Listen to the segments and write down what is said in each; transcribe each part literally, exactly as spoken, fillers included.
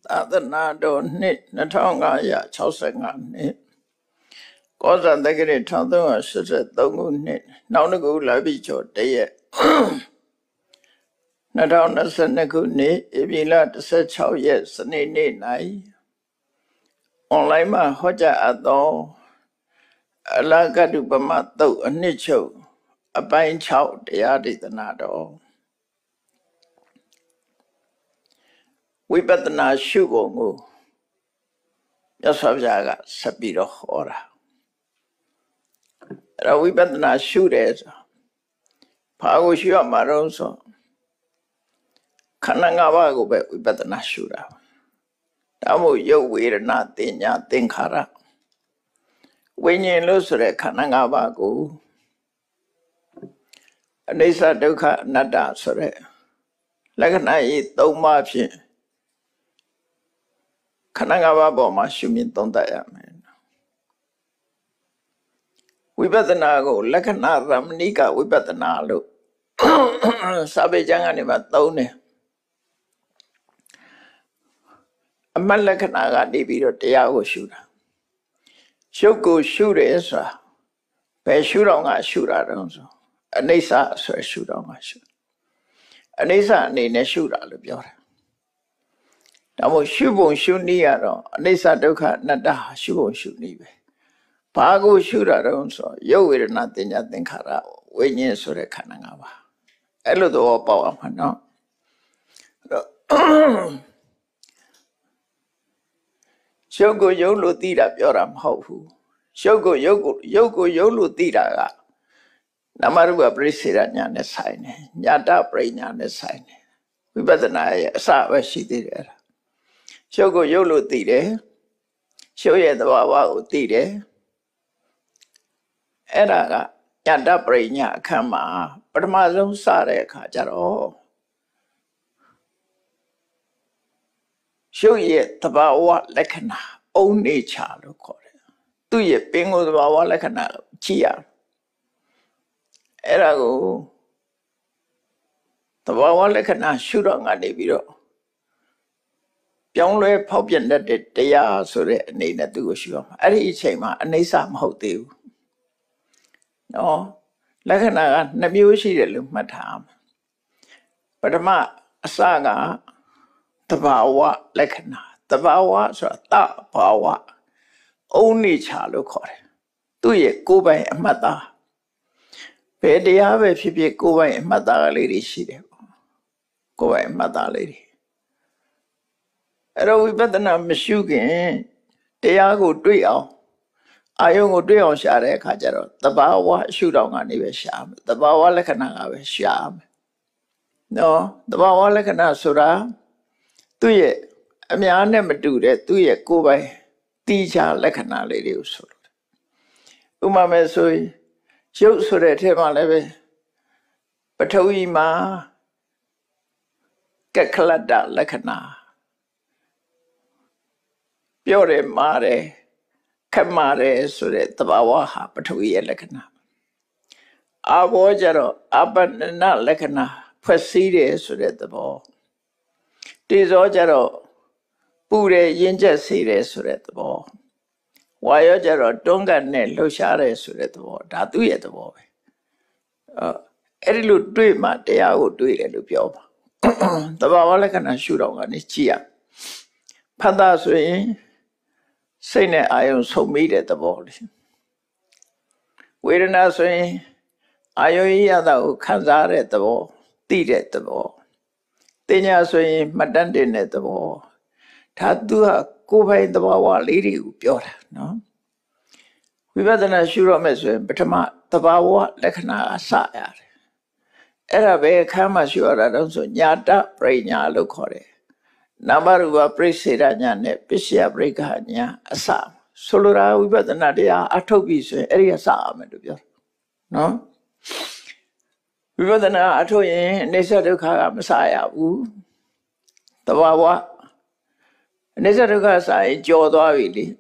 သာသနာတော်နှစ်နှစ်ထောင်ငါးရာခြောက်ဆယ်ငါနှစ်ကောဇာတက္ကရာတစ်သုံးရာရှစ်ဆယ်သုံးခုနှစ်နောက်တစ်ခုလာပြီကျော်တရက်နှစ်ထောင်နှစ်ဆယ်နှစ်ခုနှစ်ဧပြီလတစ်ဆယ်ခြောက်ရက်စနေနေ့၌အွန်လိုင်းမှာဟောကြားအပ်သောအလကတုပမသုတ်အနှစ်ချုပ်အပိုင်း၆တရားဒေသနာတော်ဝိပဿနာရှုပုံကိုမြတ်စွာဘုရားကဆက်ပြီးတော့ဟောတာအဲ့တော့ဝိပဿနာရှုတယ်ဆိုဘာကိုရှုရမှာတော့ဆိုခန္ဓာ၅ပါးကိုပဲဝိပဿနာရှုတာဒါမို့ရုပ်ဝေဒနာသင်ညာသင်္ခါရဝိညာဉ်လို့ဆိုတဲ့ခန္ဓာ၅ပါးကိုအနိစ္စဒုက္ခအနတ္တဆိုတဲ့လက္ခဏာကြီး၃ပါးဖြင့်ခန္ဓာ၅ပါးပေါ်မှာရှုမြင်သုံးသပ်ရမယ်ဝိပဿနာကိုလက္ခဏာရမဏိကဝိပဿနာလို့စာပေကျမ်းကနေမှသုံးတယ်အမှတ်လက္ခဏာကနေပြီးတော့တရားကိုရှုတာရှုပ်ကိုရှုတယ်ဆိုတာဘယ်ရှုတော့ကရှုတာတော့ဆိုအနိစ္စဆိုရှုတော့ကရှုအနိစ္စအနေနဲ့ရှုတာလို့ပြောတာဒါမို့ရှုပုံရှုနည်းကတော့အနိစ္စဒုက္ခအနတ္တရှုပုံရှုနည်းပဲဘာကိုရှုတာတော့ဆိုရုပ်ဝေဒနာသင်ညာသင်္ခါရဝိညာဉ်ဆိုတဲ့ခန္ဓာ၅ပါးအဲ့လိုတော့ပေါ့အောင်မှာနော်အဲ့တော့ရှုပ်ကိုရုပ်လို့သိတာပြောတာမဟုတ်ဘူးရှုပ်ကိုရုပ်ကိုရုပ်ကိုရုပ်လို့သိတာကနာမရူပပရိစ္ဆေဒညာနဲ့ဆိုင်တယ်ညာတပရိညာနဲ့ဆိုင်တယ်ဝိပဿနာရဲ့အစပဲရှိသေးတယ်အဲ့ဒါရှုပ်ကိုရုပ်လို့သိတယ်ရှုပ်ရဲ့သဘာဝကိုသိတယ်အဲ့ဒါကညာတပရိညာအခန်းမှာပထမဆုံးစတဲ့အခါကျတော့ရှုပ်ရဲ့သဘာဝလက္ခဏာအုံနေချလို့ခေါ်တယ်သူ့ရဲ့ပင်ကိုသဘာဝလက္ခဏာကိုကြည့်ရအဲ့ဒါကိုသဘာဝလက္ခဏာရှုတော့ငါနေပြီးတော့ပြောင်းလဲဖောက်ပြန်တတ်တဲ့တရားဆိုတဲ့အနေနဲ့သူ့ကိုရှုရမှာအဲ့ဒီအချိန်မှာအနိစ္စမဟုတ်သေးဘူးနော်လက္ခဏာကနှစ်မျိုးရှိတယ်လို့မှတ်ထားမှာပထမအစကသဘာဝလက္ခဏာသဘာဝဆိုတာတဘာဝအုံနေချလို့ခေါ်တယ်သူ့ရဲ့ကိုယ်ပိုင်အမှတ်သားဘယ်တရားပဲဖြစ်ဖြစ်ကိုယ်ပိုင်အမှတ်သားလေးတွေရှိတယ်ပေါ့ကိုယ်ပိုင်အမှတ်သားလေးတွေအဲ့တော့ဝိပဿနာမရှုခင်တရားကိုတွေ့အောင်အာယုံကိုတွေ့အောင်ရှာတဲ့အခါကျတော့သဘာဝရှုတော့ကနေပဲရှာမယ်သဘာဝလက္ခဏာကပဲရှာမယ်နော်သဘာဝလက္ခဏာဆိုတာသူ့ရဲ့အများနဲ့မတူတဲ့သူ့ရဲ့ကိုယ်ပိုင်တိကျလက္ခဏာလေးတွေကိုဆိုလို့ဥပမာဆိုရင်ရုပ်ဆိုတဲ့အထက်မှာလည်းပဲပထဝီမှာကက္ခလတ္တလက္ခဏာပြောတယ်မာတယ်ခက်မာတယ်ဆိုတဲ့သဘာဝဟာပထဝီရဲ့လက္ခဏာအာဘောကြတော့အပ္ပနလက္ခဏာဖွဲ့စည်းတယ်ဆိုတဲ့သဘောတေဇောကြတော့ပူတယ်ရင်းချက်စေတယ်ဆိုတဲ့သဘောဝါယောကြတော့တွန်းကန်နဲ့လှုပ်ရှားတယ်ဆိုတဲ့သဘောဒါသူ့ရဲ့သဘောပဲအဲ့ဒီလိုတွေ့မှတရားကိုတွေ့တယ်လို့ပြောပါသဘာဝလက္ခဏာရှုတော့ကနေကြည့်ရဖတ်တာဆိုရင်စိတ်နဲ့အာယုံဆုံမိတဲ့သဘောလေးဝေဒနာဆိုရင်အာယုံရတာကိုခံစားတဲ့သဘောသိတဲ့သဘောတင်ညာဆိုရင်မှတ်တမ်းတင်တဲ့သဘောဒါသူကကိုယ်ပိုင်သဘာဝလေးတွေကိုပြောတာနော်ဝိပဿနာရှုရမယ်ဆိုရင်ပထမသဘာဝလက္ခဏာအစရတယ်အဲ့ဒါပဲအခန်းမှာရှုရတာတော့ဆိုညာတပရိညာလို့ခေါ်တယ်နာမရူပပရိစ္ဆေဒညာနဲ့ပစ္စယပရိက္ခညာအစဆိုလိုတာဝိပဿနာတရားအထုတ်ပြီဆိုရင်အဲ့ဒီအစရမယ်လို့ပြောတာနော်ဝိပဿနာအထုတ်ရင်အနိစ္စဒုက္ခကမစရဘူးသဘာဝအနိစ္စဒုက္ခစရင်ကြော်သွားပြီလေ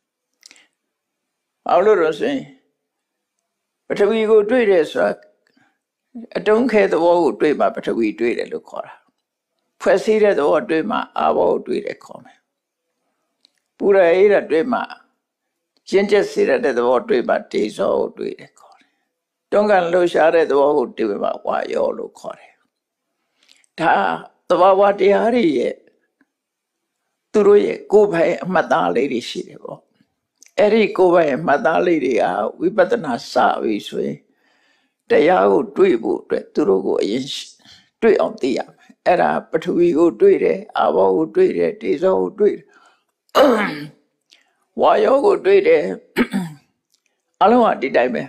အောင်လို့တော့ဆိုရင်ပထဝီကိုတွေ့တယ်ဆိုတာအတုံးခဲသဘောကိုတွေ့မှပထဝီတွေ့တယ်လို့ခေါ်တာဖွဲ့စည်းတဲ့သဘောတွေ့မှအာဘောကိုတွေ့တယ်ခေါ်မယ်ပူရအေးတဲ့တွေ့မှရင့်ကျက်စေတဲ့သဘောတွေ့မှတေဇောကိုတွေ့တယ်ခေါ်တယ်တွန်းကန်လှူရှားတဲ့သဘောကိုတွေ့မှဝါယောလို့ခေါ်တယ်ဒါသဘာဝတရားတွေရဲ့သူတို့ရဲ့ကိုယ်ပိုင်အမှတ်သားလေးတွေရှိတယ်ပေါ့အဲ့ဒီကိုယ်ပိုင်အမှတ်သားလေးတွေကဝိပဿနာစပြီဆိုရင်တရားကိုတွေ့ဖို့အတွက်သူတို့ကိုအရင်တွေ့အောင်သိရမယ်အဲ့ဒါပထဝီကိုတွေ့တယ်အာဘောကိုတွေ့တယ်တေဇောကိုတွေ့တယ်ဝါယောကိုတွေ့တယ်အလုံးအဒီတိုင်းပဲ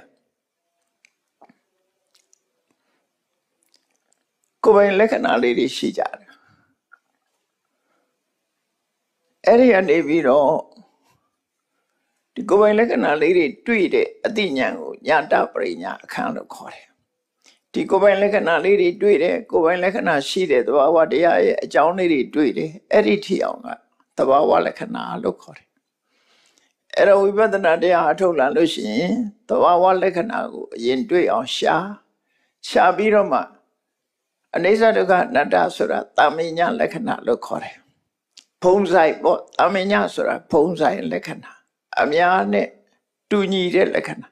ကိုယ်ပိုင်လက္ခဏာလေးတွေရှိကြတယ်အဲ့ဒီကနေပြီးတော့ဒီကိုယ်ပိုင်လက္ခဏာလေးတွေတွေ့တဲ့အသိဉာဏ်ကိုညာတပရိညာအခန်းလို့ခေါ်တယ်ဒီကိုယ်ပိုင်လက္ခဏာလေးတွေတွေ့တယ်ကိုယ်ပိုင်လက္ခဏာရှိတဲ့သဘာဝတရားရဲ့အကြောင်းလေးတွေတွေ့တယ်အဲ့ဒီထိအောင်ကသဘာဝလက္ခဏာလို့ခေါ်တယ်အဲ့တော့ဝိပဿနာတရားအထုတ်လာလို့ရှိရင်သဘာဝလက္ခဏာကိုအရင်တွေ့အောင်ရှာရှာပြီးတော့မှအနိစ္စဒုက္ခအနတ္တဆိုတာတာမညလက္ခဏာလို့ခေါ်တယ်ဖုံးဆိုင်ပေါ့တာမညဆိုတာဖုံးဆိုင်လက္ခဏာအများနဲ့တူညီတဲ့လက္ခဏာ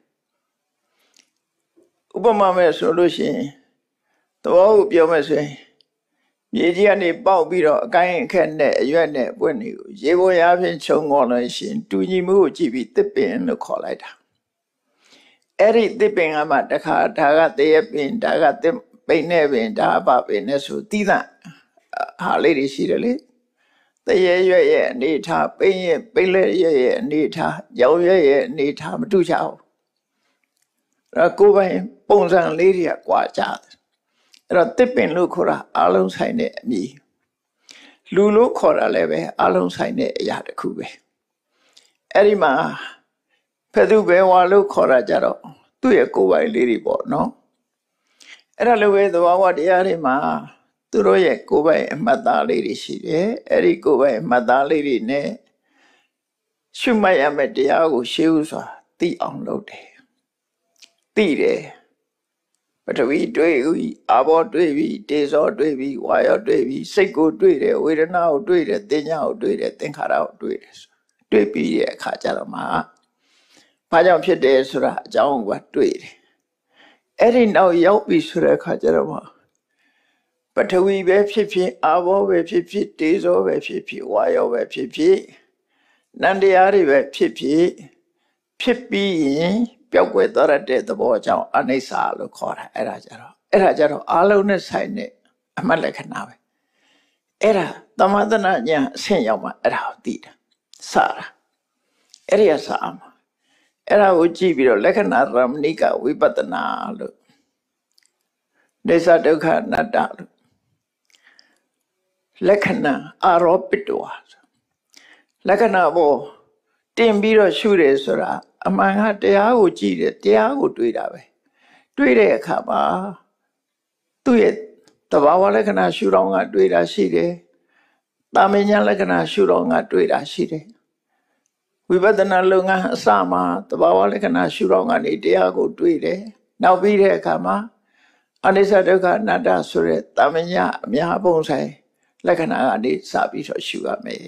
ဥပမာမဲ့ဆိုလို့ရှိရင်သဘောကိုပြောမယ်ဆိုရင်မြေကြီးကနေပေါက်ပြီးတော့အကိုင်းအခက်နဲ့အရွက်နဲ့ပွင့်နေကိုရေပေါ်ရာဖြင့်ခြုံငေါ်လို့ရှိရင်တူညီမှုကိုကြည့်ပြီးသစ်ပင်လို့ခေါ်လိုက်တာအဲ့ဒီသစ်ပင်ကမှတခါဒါကတရပင်ဒါကသစ်ပိန်နဲ့ပင်ဒါအပပင်နဲ့ဆိုတိသဟာလေးတွေရှိတယ်လေတရရွက်ရဲ့အနေထားပိန်ရဲ့ပိန်လက်ရဲ့ရဲ့အနေထားရောင်ရွက်ရဲ့အနေထားမတူကြဘူးအဲ့ကိုယ်ပိုင်ပုံစံလေးတွေကကွာကြတယ်အဲ့တော့တစ်ပင်လို့ခေါ်တာအလုံးဆိုင်တဲ့အမည်လူလို့ခေါ်တာလည်းပဲအလုံးဆိုင်တဲ့အရာတစ်ခုပဲအဲ့ဒီမှာဖက်သူပဲဝါလို့ခေါ်တာကြတော့သူ့ရဲ့ကိုယ်ပိုင်လေးတွေပေါ့နော်အဲ့ဒါလိုပဲသဘာဝတရားတွေမှာသူတို့ရဲ့ကိုယ်ပိုင်အမှတ်သားလေးတွေရှိတယ်အဲ့ဒီကိုယ်ပိုင်အမှတ်သားလေးတွေနဲ့ရှုမှတ်ရမယ့်တရားကိုရှေးဥစွာသိအောင်လုပ်တယ်သိတယ်ပထဝီတွေ့ပြီအာဘောတွေ့ပြီတေဇောတွေ့ပြီဝါယောတွေ့ပြီစိတ်ကိုတွေ့တယ်ဝေဒနာကိုတွေ့တယ်သင်ညာကိုတွေ့တယ်သင်္ခါရကိုတွေ့တယ်တွေ့ပြီးတဲ့အခါကျတော့မှဘာကြောင့်ဖြစ်တယ်ဆိုတာအကြောင်းကိုတွေ့တယ်အဲ့ဒီနောက်ရောက်ပြီဆိုတဲ့အခါကျတော့မှပထဝီပဲဖြစ်ဖြစ်အာဘောပဲဖြစ်ဖြစ်တေဇောပဲဖြစ်ဖြစ်ဝါယောပဲဖြစ်ဖြစ်နန္တရားတွေပဲဖြစ်ဖြစ်ဖြစ်ပြီးရင်ပျောက်ကွယ်သွားတဲ့သဘောကြောင့်အနိစ္စလို့ခေါ်တာအဲ့ဒါကြတော့အဲ့ဒါကြတော့အာလုံးနဲ့ဆိုင်တဲ့အမှတ်လက္ခဏာပဲအဲ့ဒါသမထနာဉာဏ်အဆင့်ရောက်မှအဲ့ဒါကိုသိတာစတာအဲ့ဒီကစအောင်အဲ့ဒါကိုကြည့်ပြီးတော့လက္ခဏာရမဏိကဝိပဿနာလို့ဒိသဒုက္ခအနတ္တလို့လက္ခဏာအာရောပိတဝါလက္ခဏာဘောတင်ပြီးတော့ရှုတယ်ဆိုတာအမှန်ကတရားကိုကြည့်တယ်တရားကိုတွေ့တာပဲတွေ့တဲ့အခါမှာသူ့ရဲ့သဘာဝလက္ခဏာရှုတော့ကတွေ့တာရှိတယ်တာမညလက္ခဏာရှုတော့ကတွေ့တာရှိတယ်ဝိပဿနာလုပ်ငန်းအစမှာသဘာဝလက္ခဏာရှုတော့ကနေတရားကိုတွေ့တယ်နောက်ပြီးတဲ့အခါမှာအနိစ္စဒုက္ခအနတ္တဆိုတဲ့တာမညအများပုံဆိုင်လက္ခဏာကနေစပြီးတော့ရှုရမယ်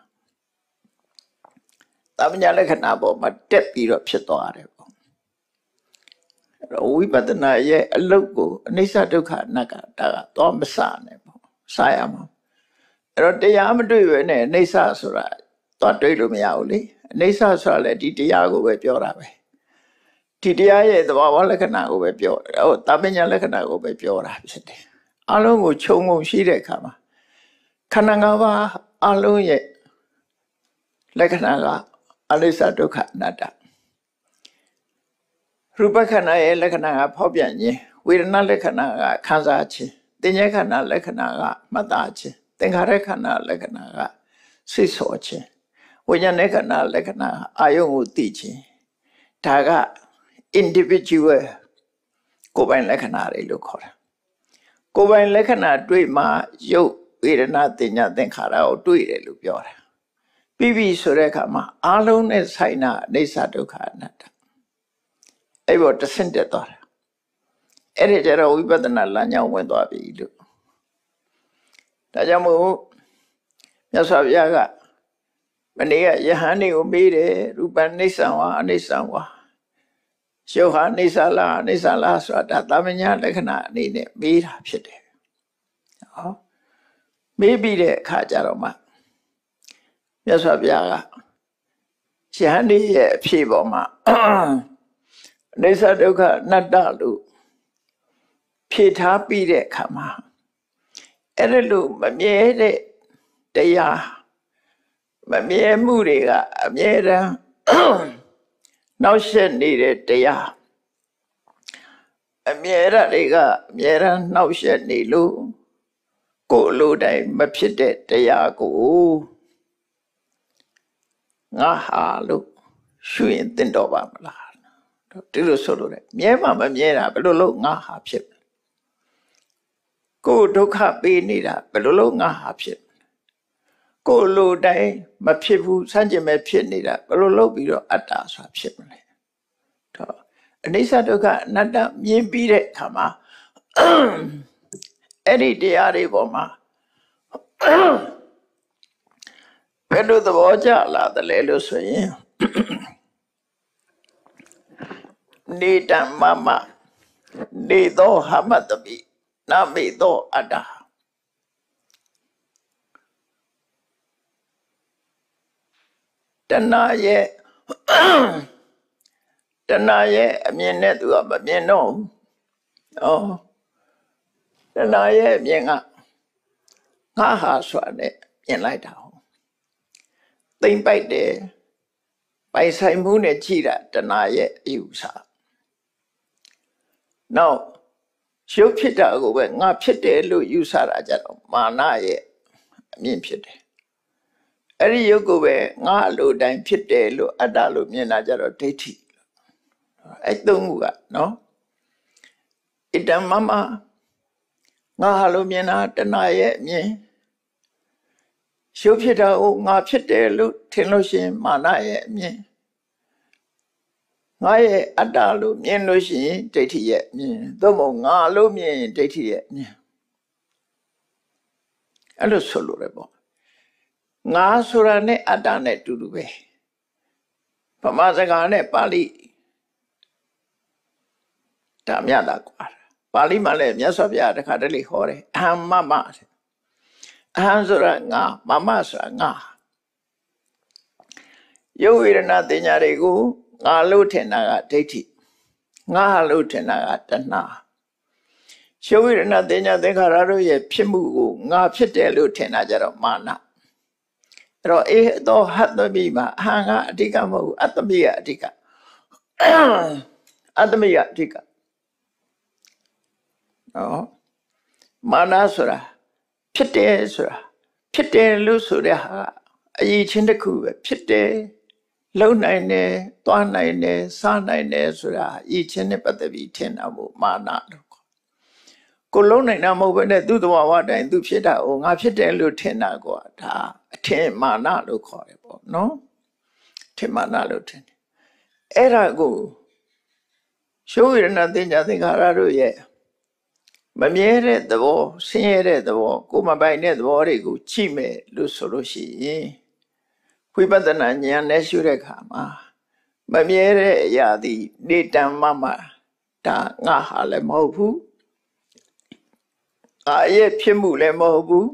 တာမညလက္ခဏာပေါ်မှာတက်ပြီးတော့ဖြစ်သွားတယ်ပေါ့အဲ့တော့ဝိပဿနာရဲ့အလုပ်ကိုအနိစ္စဒုက္ခအနတ္တကတော့မစနဲ့ပေါ့စရမှာအဲ့တော့တရားမတွေ့ပဲနဲ့အနိစ္စဆိုတာတော့တွေ့လို့မရဘူးလေအနိစ္စဆိုတာလည်းဒီတရားကိုပဲပြောတာပဲဒီတရားရဲ့သဘာဝလက္ခဏာကိုပဲပြောတယ်ဟိုတာမညလက္ခဏာကိုပဲပြောတာဖြစ်တယ်အလုံးကိုခြုံငုံရှိတဲ့အခါမှာခန္ဓာ၅ပါးအလုံးရဲ့လက္ခဏာကအနိစ္စဒုက္ခအနတ္တရူပခန္ဓာရဲ့လက္ခဏာကဖောက်ပြန်ခြင်းဝေဒနာလက္ခဏာကခံစားခြင်းသင်္ညေခန္ဓာလက္ခဏာကမှတ်သားခြင်းသင်္ခါရခန္ဓာလက္ခဏာကစိတ်ဆောခြင်းဝိညာဉ်ခန္ဓာလက္ခဏာအာယုံကိုသိခြင်းဒါက individual ကိုယ်ပိုင်လက္ခဏာတွေလို့ခေါ်တာကိုယ်ပိုင်လက္ခဏာတွေ့မှရုပ်ဝေဒနာသင်ညာသင်္ခါရကိုတွေ့တယ်လို့ပြောတာပြီးပြီဆိုတဲ့အခါမှာအလုံးနဲ့ဆိုင်တာအိဋ္ဌဒုက္ခအနတ္တအဲ့ဘောတဆင့်တက်သွားတာအဲ့ဒီကျတော့ဝိပဿနာလမ်းကြောင်းဝင်သွားပြီလို့ဒါကြောင့်မို့မြတ်စွာဘုရားကမနေ့ကယဟန်တွေကိုမေးတယ်ရူပနိစ္စံဝါအနိစ္စံဝါရုပ်ဟာအိဋ္ဌလားအိဋ္ဌလားဆိုတာဒါသမညာလက္ခဏာအနေနဲ့မေးတာဖြစ်တယ်ဟောမေးပြီးတဲ့အခါကျတော့မှမြတ်စွာဘုရားကယဟန်ဒီရဲ့အဖြေပေါ်မှာအိဋ္ဌဒုက္ခအနတ္တလို့ဖြေထားပြီးတဲ့အခါမှာအဲ့ဒါလို့မမြဲတဲ့တရားမမြဲမှုတွေကအမြဲတမ်းနောက်ဆက်နေတဲ့တရားအမြဲတမ်းတွေကအမြဲတမ်းနောက်ဆက်နေလို့ကိုယ်လိုတိုင်းမဖြစ်တဲ့တရားကိုငါဟာလို့ရှုရင်သင့်တော်ပါမလားဒီလိုဆိုလို့တယ်မြဲမှမမြဲတာဘယ်လိုလို့ငါဟာဖြစ်ကိုယ်ဒုက္ခပေးနေတာဘယ်လိုလို့ငါဟာဖြစ်ကိုယ်လိုတိုင်းမဖြစ်ဘူးစัจ jin မဲ့ဖြစ်နေတာဘယ်လိုလုပ်ပြီးတော့အတ္တဆိုတာဖြစ်မလဲတော့အနိစ္စဒုက္ခအနတ္တမြင်ပြီးတဲ့အခါမှာအဲ့ဒီတရားတွေပေါ်မှာဘယ်လိုသဘောကျလာတယ်လဲလို့ဆိုရင်နေတံမမနေသောဟမတပိနာမေသောအတ္တတဏှာရဲ့တဏှာရဲ့အမြင်နဲ့သူကမမြင်တော့ဘူး။ဩတဏှာရဲ့အမြင်ကငါဟာဆိုတာနဲ့မြင်လိုက်တာဟုတ်။သိမ့်ပိုက်တယ်ပိုင်ဆိုင်မှုနဲ့ကြည့်တာတဏှာရဲ့အယူဆ။နောက်ရုပ်ဖြစ်တာကိုပဲငါဖြစ်တယ်လို့ယူဆတာကြတော့မာနရဲ့အမြင်ဖြစ်တယ်။အဲ့ဒီရုပ်ကိုပဲငါအလိုတိုင်းဖြစ်တယ်လို့အတ္တလို့မြင်တာကြတော့ဒိဋ္ဌိအဲ့သုံးခုကနော်ဣတံမမငါဟာလို့မြင်တာတဏှာရဲ့အမြင်ရုပ်ဖြစ်တာကိုငါဖြစ်တယ်လို့ထင်လို့ရှိရင်မာနရဲ့အမြင်ငါရဲ့အတ္တလို့မြင်လို့ရှိရင်ဒိဋ္ဌိရဲ့အမြင်သို့မဟုတ်ငါလို့မြင်ရင်ဒိဋ္ဌိရဲ့အမြင်အဲ့လိုဆိုလို့ရပေါ့ငါဆိုတာနဲ့အတ္တနဲ့တူတူပဲဗမာစကားနဲ့ပါဠိဒါမြတ်တာကွာပါဠိမှာလည်းမြတ်စွာဘုရားတခါတလေဟောတယ်အဟံမမအဟံဆိုတာငါမမဆိုတာငါယုတ်ဝေဒနာတင်ညာတွေကိုငါလို့ထင်တာကဒိဋ္ဌိငါလို့ထင်တာကတဏှာယုတ်ဝေဒနာတင်ညာသင်္ခါရတို့ရဲ့ဖြစ်မှုကိုငါဖြစ်တယ်လို့ထင်တာကြတော့မာနအဲ့တော့အေသောဟတ္တမိမှာအဟံကအဓိကမဟုတ်ဘူးအတ္တမိကအဓိကအတ္တမိကအဓိကနော်မာနဆိုတာဖြစ်တယ်ဆိုတာဖြစ်တယ်လို့ဆိုတဲ့ဟာအရေးချင်းတစ်ခုပဲဖြစ်တယ်လုံနိုင်တယ်သွားနိုင်တယ်စားနိုင်တယ်ဆိုတာအရေးချင်းနဲ့ပတ်သက်ပြီးထင်တာမို့မာနလို့ခေါ်ကိုလုံနိုင်တာမဟုတ်ဘဲနဲ့သူ့သဘာဝတိုင်းသူဖြစ်တာကိုငါဖြစ်တယ်လို့ထင်တာကွာဒါအထင်မာနလို့ခေါ်တယ်ပေါ့နော်ထင်မာနလို့ထင်တယ်အဲ့ဒါကိုရှုဝေဒနာသင်္ညာသင်္ခါရတို့ရဲ့မမြဲတဲ့သဘောဆင်းရဲတဲ့သဘောကိုယ်မပိုင်တဲ့သဘောတွေကိုကြည့်မယ်လို့ဆိုလို့ရှိရင်ဝိပဿနာဉာဏ်နဲ့ရှုတဲ့အခါမှာမမြဲတဲ့အရာသည်နေတံမမဒါငါဟာလည်းမဟုတ်ဘူးငါရဲ့ဖြစ်မှုလည်းမဟုတ်ဘူး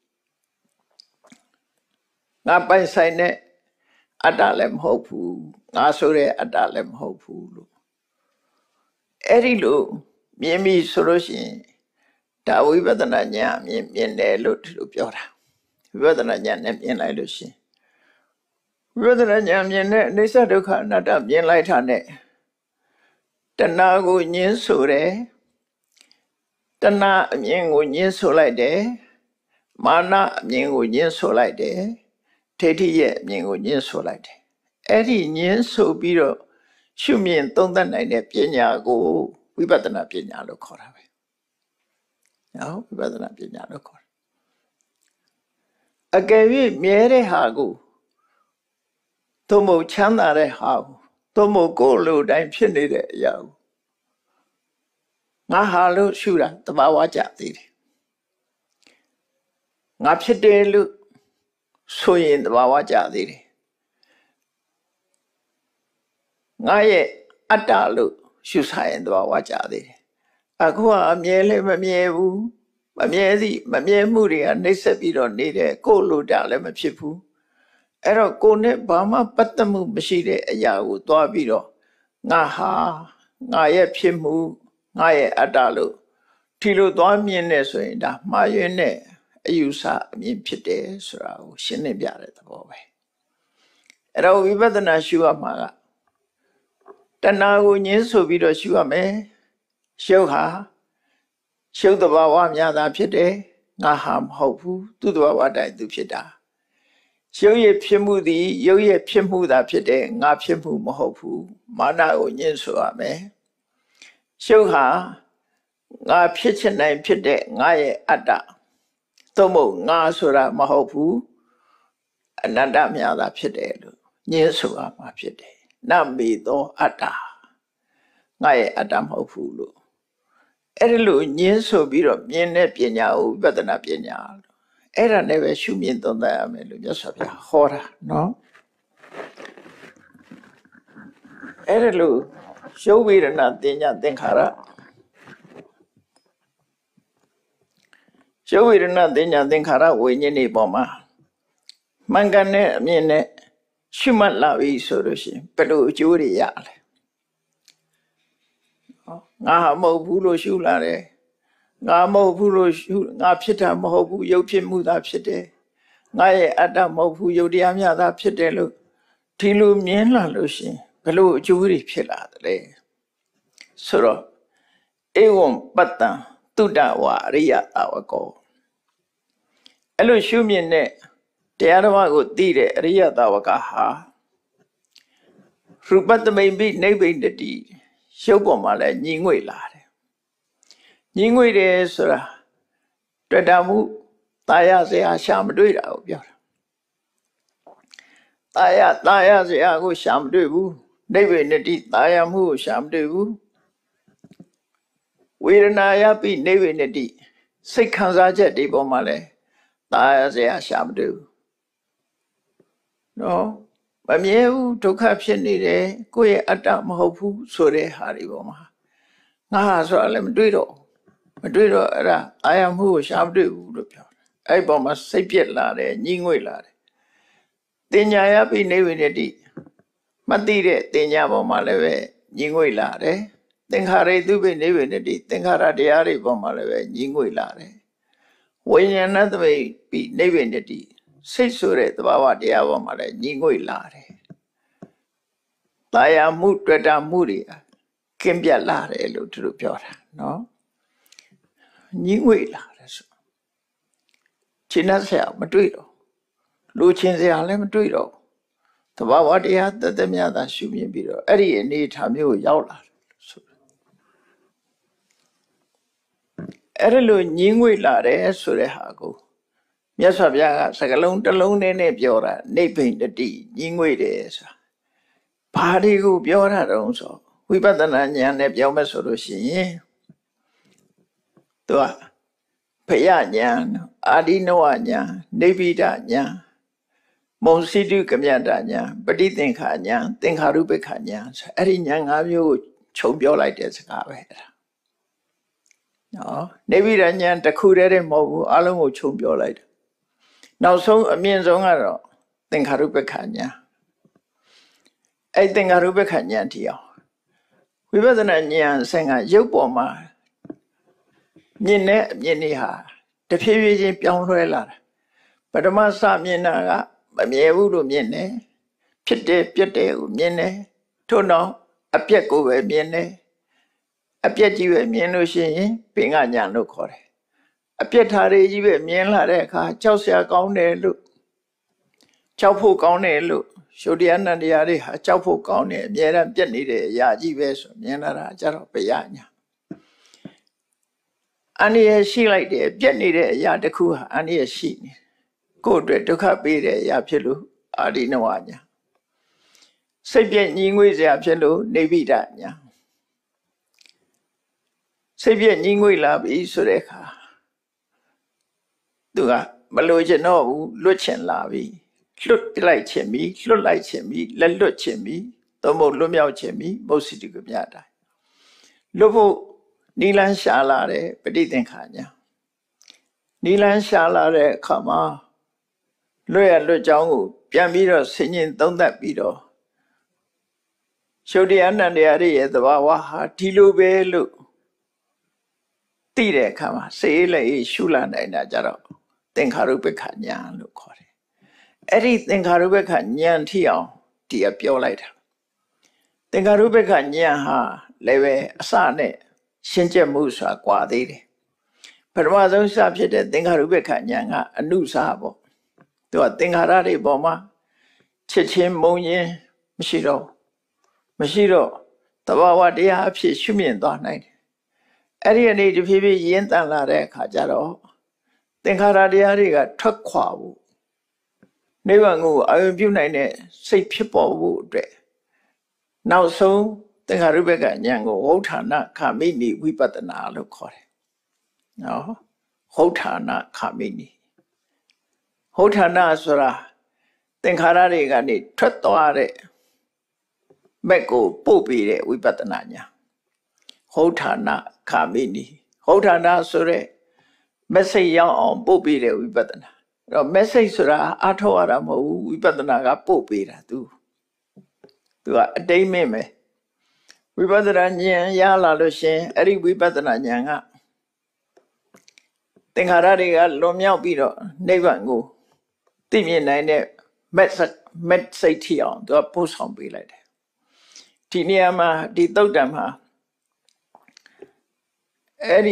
ငါပိုင်ဆိုင်တဲ့အတ္တလည်းမဟုတ်ဘူးငါဆိုတဲ့အတ္တလည်းမဟုတ်ဘူးလို့အဲ့ဒီလိုမြင်ပြီဆိုလို့ရှိရင်ဒါဝိပဿနာဉာဏ်မြင်မြင်တယ်လို့ဒီလိုပြောတာဝိပဿနာဉာဏ်နဲ့မြင်လိုက်လို့ရှိရင်ဝိပဿနာဉာဏ်မြင်တဲ့အိဋ္ဌဒုက္ခအနတ္တမြင်လိုက်တာနဲ့တဏှာကိုညှင်းဆိုတယ်တဏှာအမြင်ကိုညှင်းဆိုလိုက်တယ်မာနအမြင်ကိုညှင်းဆိုလိုက်တယ်ဒိဋ္ဌိရဲ့အမြင်ကိုညှင်းဆိုလိုက်တယ်အဲ့ဒီညှင်းဆိုပြီးတော့ရှုမြင်သုံးသပ်နိုင်တဲ့ပညာကိုဝိပဿနာပညာလို့ခေါ်တာပဲနော်ဝိပဿနာပညာလို့ခေါ်တယ်အကယ်၍မြဲတဲ့ဟာကိုသို့မဟုတ်ချမ်းသာတဲ့ဟာကိုသို့မဟုတ်ကိုယ်လိုတိုင်းဖြစ်နေတဲ့အရာကိုငါဟာလို့ရှုတာတဘာဝကြသေးတယ်ငါဖြစ်တယ်လို့ဆိုရင်သဘာဝကျသေးတယ်ငါရဲ့အတ္တလို့ရှုဆိုင်ရင်သဘာဝကျသေးတယ်အခုကအမြဲလည်းမမြဲဘူးမမြဲသည်မမြဲမှုတွေကနှိမ့်ဆက်ပြီးတော့နေတယ်ကိုယ်လိုတာလည်းမဖြစ်ဘူးအဲ့တော့ကိုယ်နဲ့ဘာမှပတ်သက်မှုမရှိတဲ့အရာကိုသွားပြီးတော့ငါဟာငါရဲ့ဖြစ်မှုငါရဲ့အတ္တလို့ဒီလိုသွားမြင်နေဆိုရင်ဒါမှားယွင်းတဲ့အယူဆအမြင်ဖြစ်တယ်ဆိုတာကိုရှင်းနေပြတဲ့သဘောပဲအဲ့တော့ဝိပဿနာရှုရမှာကတဏှာကိုညှင်းဆိုပြီးတော့ရှုရမယ်ရှုပ်ဟာရှုပ်တဘာဝများသာဖြစ်တယ်ငါဟာမဟုတ်ဘူးသူ့တဘာဝတိုင်းသူဖြစ်တာရှုပ်ရဲ့ဖြစ်မှုသည်ရုပ်ရဲ့ဖြစ်မှုသာဖြစ်တယ်ငါဖြစ်မှုမဟုတ်ဘူးမာနကိုညှင်းဆိုရမယ်ရှုပ်ဟာငါဖြစ်ချင်တိုင်းဖြစ်တဲ့ငါရဲ့အတ္တသို့မဟုတ်ငါဆိုတာမဟုတ်ဘူးအနတ္တများသာဖြစ်တယ်လို့ညှင်းဆိုရမှာဖြစ်တယ်နမေသောအတ္တငါရဲ့အတ္တမဟုတ်ဘူးလို့အဲ့ဒီလိုညှင်းဆိုပြီးတော့မြင်တဲ့ပညာကိုဝိပဿနာပညာလို့အဲ့ဒါနဲ့ပဲရှုမြင်သုံးသပ်ရမယ်လို့မြတ်စွာဘုရားဟောတာနော်အဲ့ဒီလိုရှုဝေဒနာတင်ညာသင်္ခါရရှုဝေဒနာတင်ညာသင်္ခါရဝိညာဉ်တွေပေါ်မှာမှန်ကန်တဲ့အမြင်နဲ့ရှုမှတ်လာပြီဆိုလို့ရှိရင်ဘယ်လိုအကျိုးတွေရလဲငါမဟုတ်ဘူးလို့ရှုလာတယ်ငါမဟုတ်ဘူးလို့ရှုငါဖြစ်တာမဟုတ်ဘူးရုပ်ဖြစ်မှုသာဖြစ်တယ်ငါရဲ့အတ္တမဟုတ်ဘူးရုပ်တရားများသာဖြစ်တယ်လို့ဒီလိုမြင်လာလို့ရှိရင်ဘယ်လိုအကျိုးတွေဖြစ်လာသလဲဆိုတော့ဧဝံပတ္တံတုဒ္ဒဝါအရိယသာဝကောအဲ့လိုရှုမြင်တဲ့တရားဓမ္မကိုသိတဲ့အရိယသာဝကဟာရူပတမိန်ပိနိဗ္ဗိန္ဒတိရုပ်ပေါ်မှာလည်းညီငွေလာတယ်ညီငွေတယ်ဆိုတာတွေ့တာမှုတာယာစရာရှာမတွေ့တာကိုပြောတာတာယာတာယာစရာကိုရှာမတွေ့ဘူးနိဗ္ဗိန္ဒတိတာယာမှုကိုရှာမတွေ့ဘူးဝေဒနာယပိနိဗ္ဗိန္ဒတိစိတ်ခံစားချက်ဒီပေါ်မှာလည်းတာယာစရာရှာမတွေ့ဘူးနော်မမြဲဘူးဒုက္ခဖြစ်နေတယ်ကိုယ့်ရဲ့အတ္တမဟုတ်ဘူးဆိုတဲ့ဟာဒီပေါ်မှာငါဟာဆိုတာလည်းမတွေ့တော့မတွေ့တော့အဲ့ဒါအာယမှုကိုရှာမတွေ့ဘူးလို့ပြောတယ်အဲ့ပေါ်မှာစိတ်ပြက်လာတယ်ညှိငွေ့လာတယ်တင်ညာယပိနိဗ္ဗိန္ဒတိမသိတဲ့တင်ညာပေါ်မှာလည်းပဲညှိငွေ့လာတယ်သင်္ခါရိသုပိနိဗ္ဗိန္ဒတိသင်္ခါရတရားတွေပေါ်မှာလည်းပဲညှိငွေ့လာတယ်ဝိညာဏသမိပိနိဗ္ဗိန္ဒတိစိတ်ဆိုတဲ့သဘာဝတရားပေါ်မှာလည်းညီငွေ့လာတယ်။တာယာမှုတွေ့တာမှုတွေကင်းပြတ်လာတယ်လို့သူတို့ပြောတာနော်။ညီငွေ့လာတယ်ဆို။ရှင်းတဲ့ဆရာမတွေ့တော့လူချင်းစရာလည်းမတွေ့တော့သဘာဝတရားတသက်မြတ်သာရှုမြင်ပြီးတော့အဲ့ဒီအနေအထားမျိုးကိုရောက်လာတယ်ဆို။အဲ့ဒီလိုညီငွေ့လာတယ်ဆိုတဲ့ဟာကိုမြတ်စွာဘုရားကစကလုံးတစ်လုံးနဲ့နဲ့ပြောတာနိဗ္ဗိန္ဒတိညီငွေ့တယ်ဆိုတာဘာတွေကိုပြောတာတုံးဆိုဝိပဿနာဉာဏ်နဲ့ပြောမယ်ဆိုလို့ရှိရင်သူကဘယဉာဏ်အာဒီနဝဉာဏ်နိဗ္ဗိဒဉာဏ်မုံစိတုကမြတဉာဏ်ပဋိသင်္ခာဉာဏ်သင်္ခါရုပ္ပခဉာဏ်ဆိုအဲ့ဒီဉာဏ်၅မျိုးကိုခြုံပြောလိုက်တဲ့စကားပဲအဲ့ဒါနော်နိဗ္ဗိဒဉာဏ်တစ်ခုတည်းတည်းမဟုတ်ဘူးအလုံးကိုခြုံပြောလိုက်တယ်နောက်ဆုံးအမြင့်ဆုံးကတော့သင်္ခါရုပ္ပခဉာဏ်အဲ့သင်္ခါရုပ္ပခဉာဏ်တရားဝိပဿနာဉာဏ်အဆင့်ကရုပ်ပေါ်မှာမြင်တဲ့အမြင်တွေဟာတဖြည်းဖြည်းချင်းပြောင်းလဲလာတာပထမစမြင်တာကမမြဲဘူးလို့မြင်တယ်ဖြစ်တယ်ပြက်တယ်ကိုမြင်တယ်ထို့နောက်အပြက်ကိုပဲမြင်တယ်အပြက်ကြီးပဲမြင်လို့ရှိရင်ပင်ကညာလို့ခေါ်တယ်အပြက်ထားတွေကြီးပဲမြင်လာတဲ့အခါကြောက်စရာကောင်းတယ်လို့ကြောက်ဖို့ကောင်းတယ်လို့ရှုတရားနန္တရားတွေဟာကြောက်ဖို့ကောင်းတယ်အမြဲတမ်းပြက်နေတဲ့အရာကြီးပဲဆိုမြင်လာတာကြတော့ပယညာအနည်းရရှိလိုက်တယ်ပြက်နေတဲ့အရာတစ်ခုဟာအနည်းရရှိနေကိုယ့်အတွက်ဒုက္ခပေးတဲ့အရာဖြစ်လို့အာဒီနဝညာစိတ်ပြည့်ညီငွေ့စရာဖြစ်လို့နိဗ္ဗိဒညာစိတ်ပြည့်ညီငွေ့လာပြီဆိုတဲ့အခါသူကမလို့ချင်တော့ဘူးလွတ်ချင်လာပြီလွတ်လိုက်ချင်ပြီလွတ်လိုက်ချင်ပြီလက်လွတ်ချင်ပြီသို့မဟုတ်လွတ်မြောက်ချင်ပြီမုတ်စီတိကမြတ်တိုင်းလွတ်ဖို့နိလန်းရှာလာတဲ့ပဋိသင်္ခါညာနိလန်းရှာလာတဲ့အခါမှာလွတ်ရလွတ်ကြောင်းကိုပြန်ပြီးတော့ဆင်ញင်သုံးသပ်ပြီးတော့ရှုပ်တရားနန္တရားတွေရဲ့သဘာဝဟာဒီလိုပဲလို့သိတဲ့အခါမှာစေလေရှုလာနိုင်တာကြတော့သင်္ခါရုပ္ပခဉာဏ်လို့ခေါ်တယ်အဲ့ဒီသင်္ခါရုပ္ပခဉာဏ်ထိအောင်ဒီကပြောလိုက်တာသင်္ခါရုပ္ပခဉာဏ်ဟာလည်းပဲအစနဲ့ရှင်းချက်မှုဆိုတာကွာသေးတယ်ပထမဆုံးစဖြစ်တဲ့သင်္ခါရုပ္ပခဉာဏ်ကအနုစာပေါ့သူကသင်္ခါရတွေပေါ်မှာချက်ချင်းမုံရင်မရှိတော့မရှိတော့တဘာဝတရားအဖြစ်ရှုမြင်သွားနိုင်တယ်အဲ့ဒီအနေတဖြည်းဖြည်းရင်းတန်လာတဲ့အခါကျတော့သင်္ခါရတရားတွေကထွက်ခွာဖို့နိဗ္ဗာန်ကိုအာရုံပြုနိုင်တဲ့စိတ်ဖြစ်ပေါ်ဖို့အတွက်နောက်ဆုံးသင်္ခါရုပ္ပကဉာဏ်ကိုဝဋ္ဌာဏခာမိနိဝိပဿနာလို့ခေါ်တယ်နော်ဝဋ္ဌာဏခာမိနိဝဋ္ဌာဏဆိုတာသင်္ခါရတွေကနေထွက်သွားတဲ့မက်ကိုပို့ပြီးတဲ့ဝိပဿနာဉာဏ်ဝဋ္ဌာဏခာမိနိဝဋ္ဌာဏဆိုတဲ့message ရောက်အောင်ပို့ပေးတဲ့ဝိပဿနာအဲ့တော့ message ဆိုတာအထောက်ရတာမဟုတ်ဘူးဝိပဿနာကပို့ပေးတာ तू तू ကအတိတ်မင်းပဲဝိပဿနာဉာဏ်ရလာလို့ရှင်အဲ့ဒီဝိပဿနာဉာဏ်ကသင်္ခါရတွေကလွန်မြောက်ပြီးတော့နိဗ္ဗာန်ကိုသိမြင်နိုင်တဲ့ message message ထိအောင် तू ကပို့ဆောင်ပေးလိုက်တယ်ဒီနေရာမှာဒီသုတ်တံမှာအဲ့ဒီ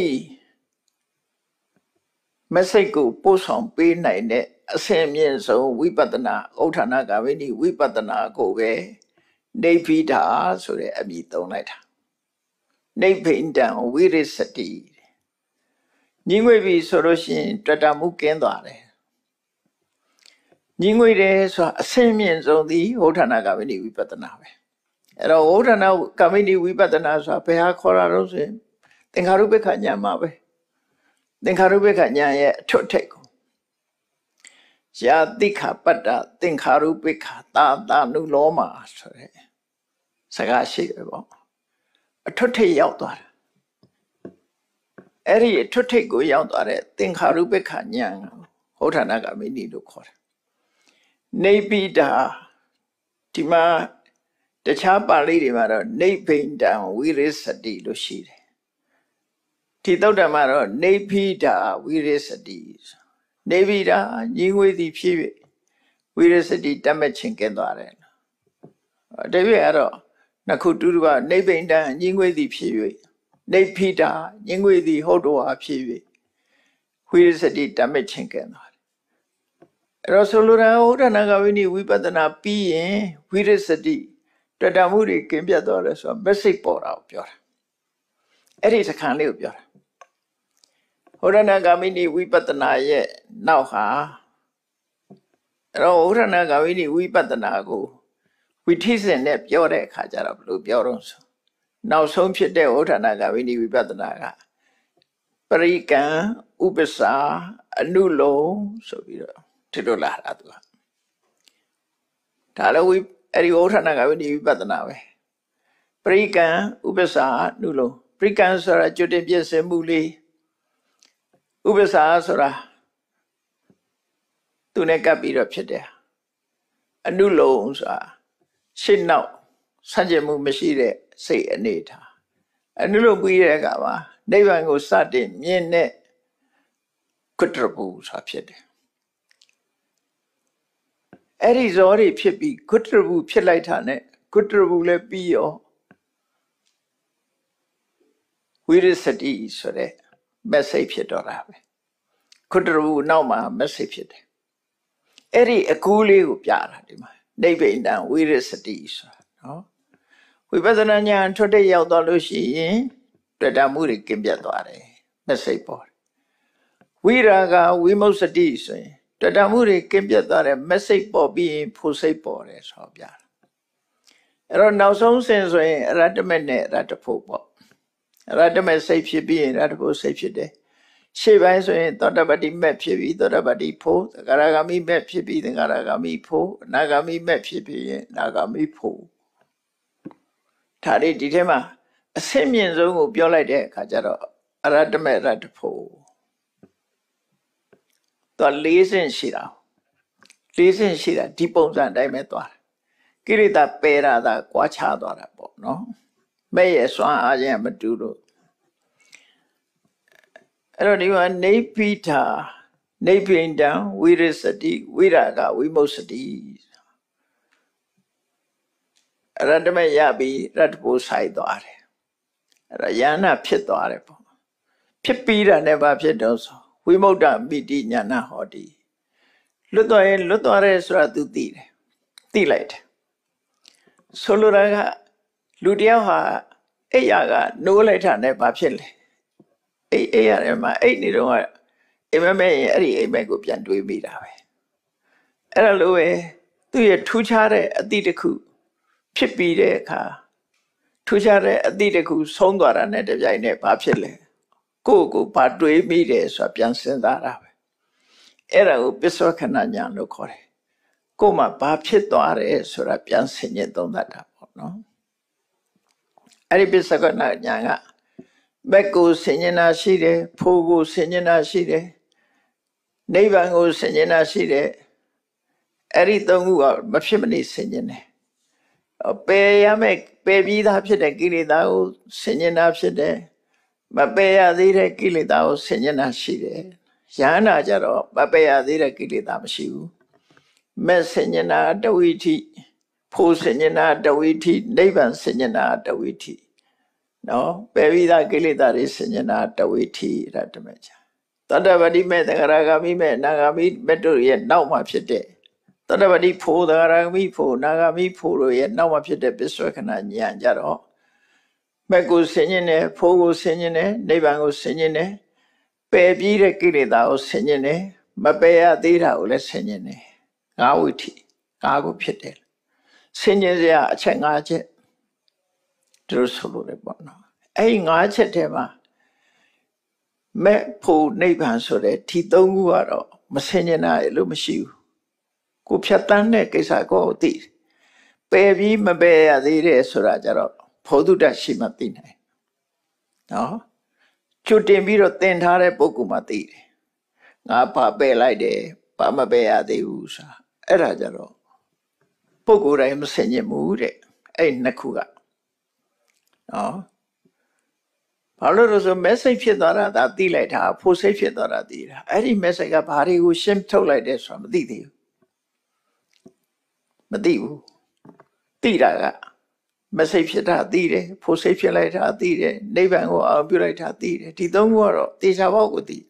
message ကိုပို့ဆောင်ပေးနိုင်တဲ့အဆင့်မြင့်ဆုံးဝိပဿနာဥဋ္ဌာဏဂါမိနိဝိပဿနာကိုပဲနေဖိတာဆိုတဲ့အမည်သုံးလိုက်တာနေဖိတံဝိရစ္စတိညီငွေပြီဆိုလို့ရှိရင်တွေ့တာမှုကင်းသွားတယ်ညီငွေတယ်ဆိုတာအဆင့်မြင့်ဆုံးသည်ဥဋ္ဌာဏဂါမိနိဝိပဿနာပဲအဲ့တော့ဥဋ္ဌာဏဂါမိနိဝိပဿနာဆိုတာဘယ်ဟာခေါ်တာလို့ဆိုရင်သင်္ခါရုပ္ပခဉာဏ်မှာပဲသင်္ခါရုပ္ပခဉာဏ်ရဲ့အထွတ်ထိပ်ကိုယာတိခပတ္တသင်္ခါရုပ္ပခသာတာနုလောမာဆိုတဲ့စကားရှိတယ်ပေါ့အထွတ်ထိပ်ရောက်သွားတာအဲ့ဒီအထွတ်ထိပ်ကိုရောက်သွားတဲ့သင်္ခါရုပ္ပခဉာဏ်ဟောဌာဏဂါမိနိလို့ခေါ်တယ်နေပိတာဒီမှာတခြားပါဠိတွေမှာတော့နေဗိန္တံဝိရစ္စတိလို့ရှိတယ်ဒီသုတ်တံမှာတော့နေဖိတာဝိရစ္စတိနေဖိတာညီငွေသည်ဖြစ်၍ဝိရစ္စတိတတ်မဲ့ခြင်းကင်းသွားတယ်တပြည့်အဲ့တော့နှစ်ခုတူတူကနေဗိန္တံညီငွေသည်ဖြစ်၍နေဖိတာညီငွေသည်ဟုတ်တော်ဟာဖြစ်၍ဝိရစ္စတိတတ်မဲ့ခြင်းကင်းသွားတယ်အဲ့တော့ဆိုလိုတာဥဒ္ဒနာဂဝိနိဝိပဿနာပြီးရင်ဝိရစ္စတိတွေ့တာမှုတွေကင်းပြတ်သွားတယ်ဆိုတော့ message ပေါ်တာကိုပြောတာအဲ့ဒီစကားလေးကိုပြောတာဟောရဏဂါမိနိဝိပဿနာရဲ့နောက်ဟာအဲ့တော့ဟောရဏဂါမိနိဝိပဿနာကိုဝိထိစဉ်နဲ့ပြောတဲ့အခါကျတော့ဘယ်လိုပြောတော့ဆိုနောက်ဆုံးဖြစ်တဲ့ဟောရဏဂါမိနိဝိပဿနာကပရိကံဥပ္ပစာအနုလုံဆိုပြီးတော့ထစ်လို့လာတာသူကဒါလည်းဝိအဲ့ဒီဟောရဏဂါမိနိဝိပဿနာပဲပရိကံဥပ္ပစာအနုလုံပရိကံဆိုတာကျွတ်တင်ပြည့်စင်မှုလေးဥပ္ပစာဆိုတာသူနဲ့ကပ်ပြီးတော့ဖြစ်တယ်အနုလုံဆိုတာရှင်းနောက်ဆန့်ကျင်မှုမရှိတဲ့စိတ်အနေထားအနုလုံပြီးတဲ့အခါမှာနိဗ္ဗာန်ကိုစတင်မြင်တဲ့ကုတ္တရဘူဆိုတာဖြစ်တယ်အဲ့ဒီဇောတွေဖြစ်ပြီးကုတ္တရဘူဖြစ်လိုက်တာနဲ့ကုတ္တရဘူလည်းပြီးရောဝိရစ္စတိဆိုတဲ့ message ဖြစ်တော့တာပဲကုတ္တရဘူနောက်မှာ message ဖြစ်တယ်အဲ့ဒီအကူလေးကိုပြတာဒီမှာနိဗ္ဗိန္ဒံဝိရစ္စတိဆိုတာနော်ဝိပဿနာဉာဏ်ထွတ်တဲ့ရောက်သွားလို့ရှိရင်တွေ့တာမှုတွေကင်းပြတ်သွားတယ် message ပေါ်တယ်ဝိရာဂဝိမုစ္စတိဆိုရင်တွေ့တာမှုတွေကင်းပြတ်သွားတယ် message ပေါ်ပြီးရင်ဖို့စိတ်ပေါ်တယ်ဆိုပြတာအဲ့တော့နောက်ဆုံးဆင်ဆိုရင်အရတ္တမနဲ့အရတ္တဖို့ပေါ့ရတ္တမဲ့စိတ်ဖြစ်ပြီးရင်ရတ္တဖို့စိတ်ဖြစ်တယ်ရှေ့ပိုင်းဆိုရင်သောတပတ္တိမဲ့ဖြစ်ပြီးသောတပတ္တိဖို့သဂရဂမိမဲ့ဖြစ်ပြီးသဂရဂမိဖို့အနာဂမိမဲ့ဖြစ်ပြီးရင်အနာဂမိဖို့ဒါလေးဒီထဲမှာအဆင့်မြင့်ဆုံးကိုပြောလိုက်တဲ့အခါကျတော့အရတ္တမဲ့အရတ္တဖို့တော့လေးဆင့်ရှိတာလေးဆင့်ရှိတာဒီပုံစံအတိုင်းပဲသွားတယ်ကိလေသာပယ်ရတာကွာခြားသွားတာပေါ့နော်မဲ့ရဲ့စွမ်းအားခြင်းမတူလို့အဲ့တော့ဒီမှာနေပိထာနေပိန္တံဝိရစတိဝိရာဂဝိမုစတိအရတ္တမဲ့ရပြီးရတ္တဖို့ဆိုင်သွားတယ်အဲ့တော့ယန္နာဖြစ်သွားတယ်ပေါ့ဖြစ်ပြီးတာနဲ့ဘာဖြစ်တော့ဆိုဝိမုဒ္ဒမိတိညာနာဟောတိလွတ်သွားရင်လွတ်သွားတယ်ဆိုတာသူသိတယ်သိလိုက်တယ်ဆိုလိုတာကလူတယောက်ဟာအဲ့ရကနိုးလိုက်တာနဲ့ဘာဖြစ်လဲအဲ့အဲ့ရတယ်မှာအဲ့နေတော့အိမ်မက်မဲ့ရင်အဲ့ဒီအိမ်မက်ကိုပြန်တွေးမိတာပဲအဲ့ဒါလိုပဲသူ့ရဲ့ထူးခြားတဲ့အသည့်တစ်ခုဖြစ်ပြီးတဲ့အခါထူးခြားတဲ့အသည့်တစ်ခုဆုံးသွားတာနဲ့တပြိုင်နက်ဘာဖြစ်လဲကိုယ့်ကိုဘာတွေးမိတယ်ဆိုတာပြန်စဉ်းစားတာပဲအဲ့ဒါကိုပစ္စုခဏညာလို့ခေါ်တယ်ကိုယ်မှာဘာဖြစ်သွားတယ်ဆိုတာပြန်ဆင်ញင်သုံးသပ်တာပေါ့နော်အဲ့ဒီပစ္စုခဏညာကဘက်ကိုဆင်ញင်တာရှိတယ်ဖိုးကိုဆင်ញင်တာရှိတယ်နိဗ္ဗာန်ကိုဆင်ញင်တာရှိတယ်အဲ့ဒီသုံးခုကမဖြစ်မနေဆင်ញင်တယ်ပယ်ရမယ်ပယ်ပြီးသားဖြစ်တဲ့ကိလေသာကိုဆင်ញင်တာဖြစ်တယ်မပယ်ရသေးတဲ့ကိလေသာကိုဆင်ញင်တာရှိတယ်ယန္နာကြတော့မပယ်ရသေးတဲ့ကိလေသာမရှိဘူးမဲ့ဆင်ញင်တာတဝိထိဖိုးဆင်ញင်တာတဝိထိနိဗ္ဗာန်ဆင်ញင်တာတဝိထိနော်ပယ်ပြီးသားကိလေသာတွေဆင်ញင်တာတဝိထိရတ္တမဲ့ချာသောတပတ္တိမဲ့သဂရဂမိမဲ့အနာဂမိမဲ့တို့ရဲ့နောက်မှာဖြစ်တဲ့သောတပတ္တိဖို့သဂရဂမိဖို့အနာဂမိဖို့တို့ရဲ့နောက်မှာဖြစ်တဲ့ပစ္စုခဏဉာဏ်ကြတော့မဲ့ကိုဆင်ញင်တယ်ဖို့ကိုဆင်ញင်တယ်နိဗ္ဗာန်ကိုဆင်ញင်တယ်ပယ်ပြီးတဲ့ကိလေသာကိုဆင်ញင်တယ်မပယ်ရသေးတာကိုလည်းဆင်ញင်တယ်ငါးဝိထိငါးခုဖြစ်တယ်ဆင်ញင်စရာအချက်ငါးချက်တို့ဆိုလို့ရပေါ့နော်အဲ့ဒီငါးချက်ထဲမှာမဲ့ဖို့နိဗ္ဗာန်ဆိုတဲ့ဒီသုံးခုကတော့မဆင်ញင်နိုင်လို့မရှိဘူးကိုဖြတ်တန်းတဲ့ကိစ္စကိုသိပယ်ပြီးမပယ်ရသေးတယ်ဆိုတာကြတော့ဖောဓုတရှိမှသိနိုင်နော်ကျွတ်တင်ပြီးတော့သင်ထားတဲ့ပုဂ္ဂိုလ်မှသိတယ်ငါဘာပယ်လိုက်တယ်ဘာမပယ်ရသေးဘူးဆိုတာအဲ့ဒါကြတော့ပုဂ္ဂိုလ်တိုင်းမဆင်ញင်ဘူးတဲ့အဲ့နှစ်ခုကနော်ဘာလို့လဲဆို message ဖြစ်သွားတာဒါသိလိုက်တာဖို့စိတ်ဖြစ်သွားတာသိတာအဲ့ဒီ message ကဘာတွေကိုရှင်းထုတ်လိုက်တယ်ဆိုတာမသိသေးဘူးမသိဘူးသိတာက message ဖြစ်တာသိတယ်ဖို့စိတ်ဖြစ်လိုက်တာသိတယ်နိဗ္ဗာန်ကိုအောင်ပြုလိုက်တာသိတယ်ဒီသုံးခုကတော့တေချာပေါက်ကိုသိ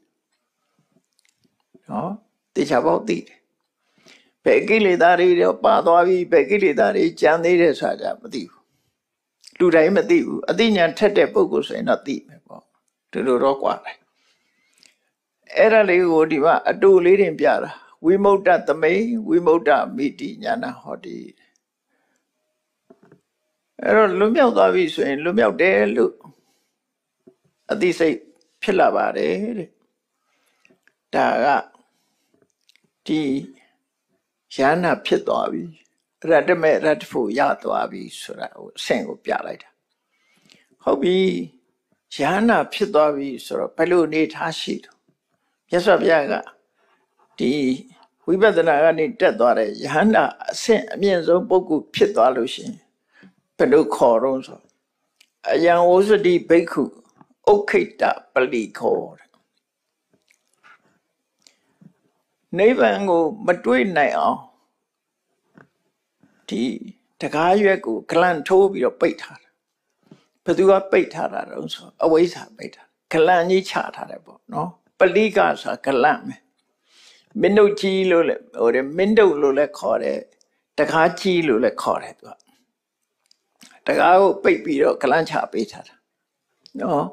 နော်တေချာပေါက်သိတယ်ဘယ်ကိလေသာတွေတော့ပါသွားပြီဘယ်ကိလေသာတွေကြံသေးတယ်ဆိုတာမသိဘူးလူတိုင်းမသိဘူးအသိဉာဏ်ထက်တဲ့ပုဂ္ဂိုလ်ဆိုရင်တော့သိမယ်ပေါ့ဒီလိုတော့กว่าတယ်အဲ့ဒါလေးကိုဒီမှာအတူလေးတင်ပြတာဝိမု ക്ത သမိန်ဝိမု ക്ത မိတိညာနာဟောတိအဲ့တော့လွတ်မြောက်သွားပြီဆိုရင်လွတ်မြောက်တယ်လို့အသိစိတ်ဖြစ်လာပါတယ်တဲ့ဒါကဒီယန္နာဖြစ်သွားပြီရတ္တမဲ့ရတ္တဖို့ရသွားပြီဆိုတာကိုအဆင့်ကိုပြလိုက်တာဟုတ်ပြီယန္နာဖြစ်သွားပြီဆိုတော့ဘယ်လိုအနေထားရှိတော့မြတ်စွာဘုရားကဒီဝိပဿနာကနေတက်သွားတဲ့ယန္နာအဆင့်အမြင့်ဆုံးပုဂ္ဂိုလ်ဖြစ်သွားလို့ရှိရင်ဘယ်လိုခေါ်တော့ဆိုအယံဝဇ္ဇတိဘိက္ခုဥက္ခိတပလိခောနိဗ္ဗာန်ကိုမတွေ့နိုင်အောင်ဒီတကားရွက်ကိုဂလန့်ထိုးပြီးတော့ပိတ်ထားတာဘယ်သူကပိတ်ထားတာတော့ဆိုအဝိဇ္ဇာပိတ်ထားဂလန့်ကြီးချထားတယ်ပေါ့နော်ပလိကဆိုတာဂလန့်ပဲမင်းတို့ကြီးလို့လဲဟိုတယ်မင်းတို့လို့လဲခေါ်တယ်တကားကြီးလို့လဲခေါ်တယ်သူကတကားကိုပိတ်ပြီးတော့ဂလန့်ချပေးထားတာနော်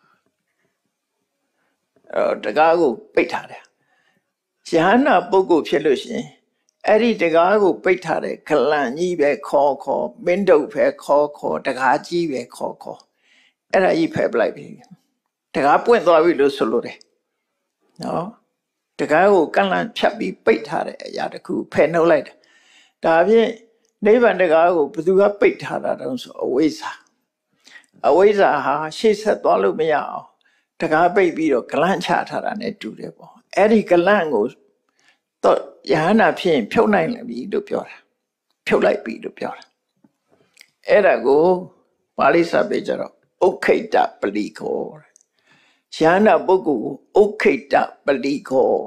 အဲတကားကိုပိတ်ထားတယ်ယဟနာပုဂ္ဂိုလ်ဖြစ်လို့ရှိရင်အဲ့ဒီတကားကိုပိတ်ထားတဲ့ဂလန့်ကြီးပဲခေါ်ခေါ်မင်းတို့ပဲခေါ်ခေါ်တကားကြီးပဲခေါ်ခေါ်အဲ့ဒါကြီးဖယ်ပလိုက်ပြီတကားပွင့်သွားပြီလို့ဆိုလို့တယ်နော်တကားကိုကန့်လန့်ဖြတ်ပြီးပိတ်ထားတဲ့အရာတစ်ခုဖယ်နှုတ်လိုက်တာဒါဖြင့်နိဗ္ဗာန်တကားကိုဘယ်သူကပိတ်ထားတာတုံးဆိုအဝိဇ္ဇာအဝိဇ္ဇာဟာရှေ့ဆက်သွားလို့မရအောင်တကားပိတ်ပြီးတော့ကလန့်ချထားတာ ਨੇ တူတယ်ပေါ့အဲ့ဒီကလန့်ကိုတော့ယဟန္တာဖြစ်ရင်ဖြုတ်နိုင်ပြီလို့ပြောတာဖြုတ်လိုက်ပြီလို့ပြောတာအဲ့ဒါကိုပါဠိစာပေကြတော့ဥက္ခိတပလိခောယဟန္တာပုဂ္ဂိုလ်ကိုဥက္ခိတပလိခော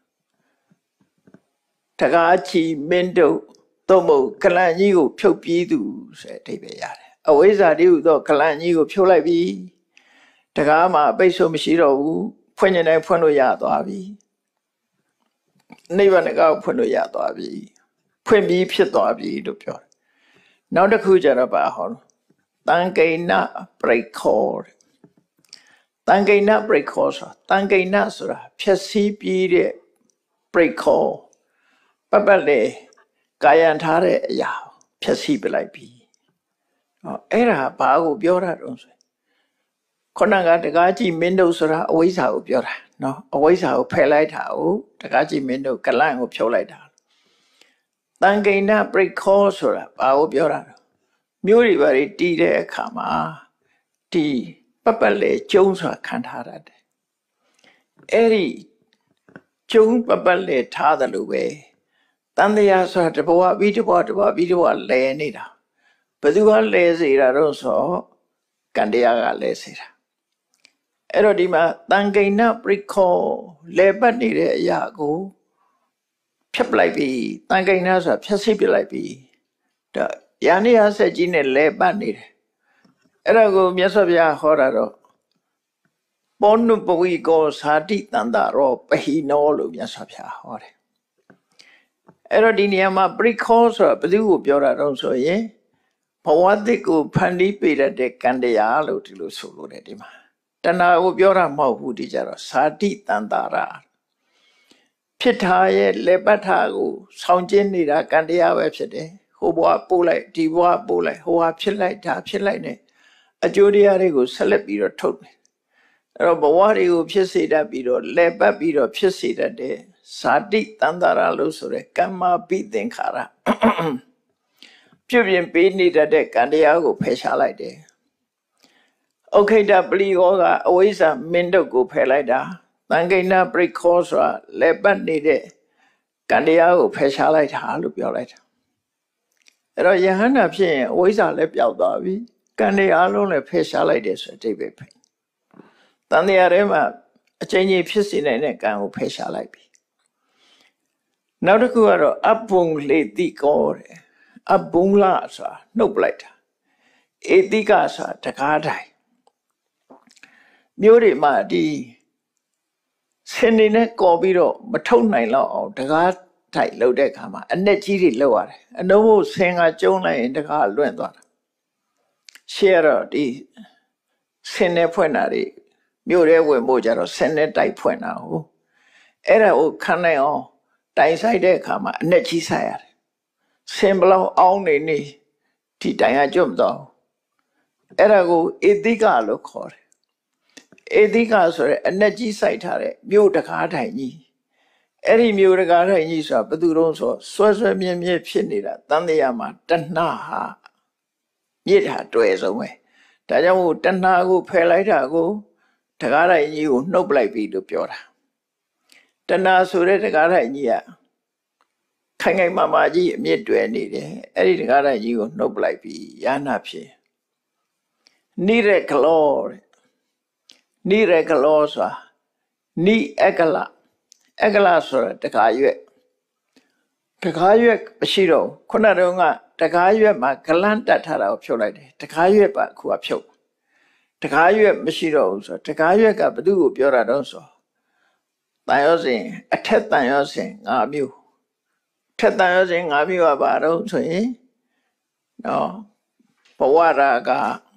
တကားချီမင်းတို့သို့မဟုတ်ကလန့်ကြီးကိုဖြုတ်ပြီးသူဆိုတဲ့အဓိပ္ပာယ်ရတယ်အဝိဇ္ဇာတည်းဟူသောကလန့်ကြီးကိုဖြုတ်လိုက်ပြီတကားမှာအပိတ်ဆို့မရှိတော့ဘူးဖွင့်နေတိုင်းဖွင့်လို့ရသွားပြီနိဗ္ဗာန်တကားကိုဖွင့်လို့ရသွားပြီဖွင့်ပြီးဖြစ်သွားပြီလို့ပြောတယ်နောက်တစ်ခုကျတော့ပါဟောတံကိဏပရိခောတံကိဏပရိခောဆိုတံကိဏဆိုတာဖြည့်ဆည်းပြီးတဲ့ပရိခောပပလေကာယံထားတဲ့အရာဖြည့်ဆည်းပြလိုက်ပြီဟောအဲ့ဒါဘာကိုပြောတာတုံးဆိုခုနကတကားကြည့်မင်းတို့ဆိုတာအဝိဇ္ဇာကိုပြောတာနော်အဝိဇ္ဇာကိုဖယ်လိုက်တာကိုတကားကြည့်မင်းတို့ကလန့်ကိုဖြုတ်လိုက်တာတံကိဏပရိခောဆိုတာဘာကိုပြောတာမျိုးတွေဘာတွေတီးတဲ့အခါမှာဒီပပလေကျုံဆိုတာခံထားရတယ်အဲ့ဒီကျုံပပလေထားတယ်လို့ပဲတန်တရားဆိုတာတဘဝပြီးတဘဝတဘဝပြီးတဘဝလဲနေတာဘယ်သူကလဲစေတာတော့ဆိုကံတရားကလဲစေတာအဲ့တော့ဒီမှာတံကိဏပရိခောလဲပတ်နေတဲ့အရာကိုဖြတ်ပလိုက်ပြီတန်ကိဏဆိုတာဖြတ်စိတ်ပြလိုက်ပြီဒါယာနိယဆက်ကြီးနဲ့လဲပတ်နေတယ်အဲ့ဒါကိုမြတ်စွာဘုရားဟောတာတော့ပောနုပဝိကောဇာတိတန္တရောပဟိနောလို့မြတ်စွာဘုရားဟောတယ်အဲ့တော့ဒီနေရာမှာပရိခောဆိုတာဘယ်သူကိုပြောတာတော့ဆိုရင်ဘဝတိကိုဖန်တီးပေးတဲ့ကံတရားလို့ဒီလိုဆိုလို့တယ်ဒီမှာတဏှာကိုပြောတာမဟုတ်ဘူးဒီကြတော့ဇာတိတန္တရာဖြစ်ထားရဲ့လေပတ်ထားကိုဆောင်ကျင်းနေတာကံတရားပဲဖြစ်တယ်ဟိုဘဝပို့လိုက်ဒီဘဝပို့လိုက်ဟိုဟာဖြစ်လိုက်ဒါဖြစ်လိုက်နေအကျိုးတရားတွေကိုဆက်လက်ပြီးတော့ထုတ်တယ်အဲ့တော့ဘဝတွေကိုဖြစ်စေတတ်ပြီးတော့လေပတ်ပြီးတော့ဖြစ်စေတတ်တဲ့ဇာတိတန္တရာလို့ဆိုရဲကမ္မပိသင်္ခါရပြုပြင်ပေးနေတတ်တဲ့ကံတရားကိုဖယ်ရှားလိုက်တယ်ဥက္ခိတပလိယောကအဝိဇ္ဇာမင်းတို့ကိုဖယ်လိုက်တာတံကိဏပရိခောဆိုတာလေပတ်နေတဲ့ကံတရားကိုဖယ်ရှားလိုက်တာလို့ပြောလိုက်တာအဲ့တော့ယဟန္တာဖြစ်ရင်အဝိဇ္ဇာလည်းပျောက်သွားပြီကံတွေအလုံးလည်းဖယ်ရှားလိုက်တယ်ဆိုတဲ့အဓိပ္ပာယ်ပဲတန်တရားထဲမှာအချိန်ကြီးဖြစ်စေနိုင်တဲ့ကံကိုဖယ်ရှားလိုက်ပြီနောက်တစ်ခုကတော့အပုံလေတိကောတဲ့အပုံလာဆိုတာနှုတ်ပလိုက်တာဧတိကဆိုတာတကားတိုင်မျိုးတွေမှာဒီဆင်းနေနဲ့ကော်ပြီးတော့မထုတ်နိုင်တော့အောင်တကားတိုင်လှုပ်တဲ့အခါမှာအနက်ကြီးတွေလှုပ်ရတယ်အနှုံးဖို့ဆင်းကကျုံလိုက်ရင်တကားလွင့်သွားတာရှေ့တော့ဒီဆင်းနေဖွင့်တာတွေမျိုးတွေဝင်ဖို့ကြတော့ဆင်းနေတိုက်ဖွင့်တာဟုတ်အဲ့ဒါကိုခံနိုင်အောင်တိုင်ဆိုင်တဲ့အခါမှာအနက်ကြီးဆိုင်ရတယ်ဆင်းဘလောက်အောင်းနေနေဒီတိုင်ကကျွတ်မသွားအဲ့ဒါကိုဧတိကလို့ခေါ်တယ်ဧတိကဆိုရဲအနက်ကြီးဆိုင်ထားတဲ့မြို့တကားတိုင်ကြီးအဲ့ဒီမြို့တကားတိုင်ကြီးဆိုတာဘယ်သူတော့ဆိုဆွဲဆွဲမြဲမြဲဖြစ်နေတာတန်တရားမှာတဏှာဟာမြစ်ဟာတွေ့ဆုံးပဲဒါကြောင့်မို့တဏှာကိုဖယ်လိုက်တာကိုတကားတိုင်ကြီးကိုနှုတ်ပလိုက်ပြီလို့ပြောတာတဏှာဆိုတဲ့တကားတိုင်ကြီးကခိုင်ခိုင်မာမာကြီးအမြင့်တွယ်နေတယ်အဲ့ဒီတကားတိုင်ကြီးကိုနှုတ်ပလိုက်ပြီယာနာဖြစ်နိရကလောတဲ့နိရကလောဆိုတာနိအကလအကလဆိုတာတကားရွက်တကားရွက်မရှိတော့ခုနတုန်းကတကားရွက်မှာဂလန့်တက်ထားတာကိုဖြုတ်လိုက်တယ်တကားရွက်ပါအခုကဖြုတ်တကားရွက်မရှိတော့ဘူးဆိုတော့တကားရွက်ကဘယ်သူကိုပြောတာတော့ဆိုတန်ရောစဉ်အထက်တန်ရောစဉ်၅မျိုးထက်တန်ရောစဉ်၅မျိုးကဘာတော့ဆိုရင်နော်ဘဝရာဂ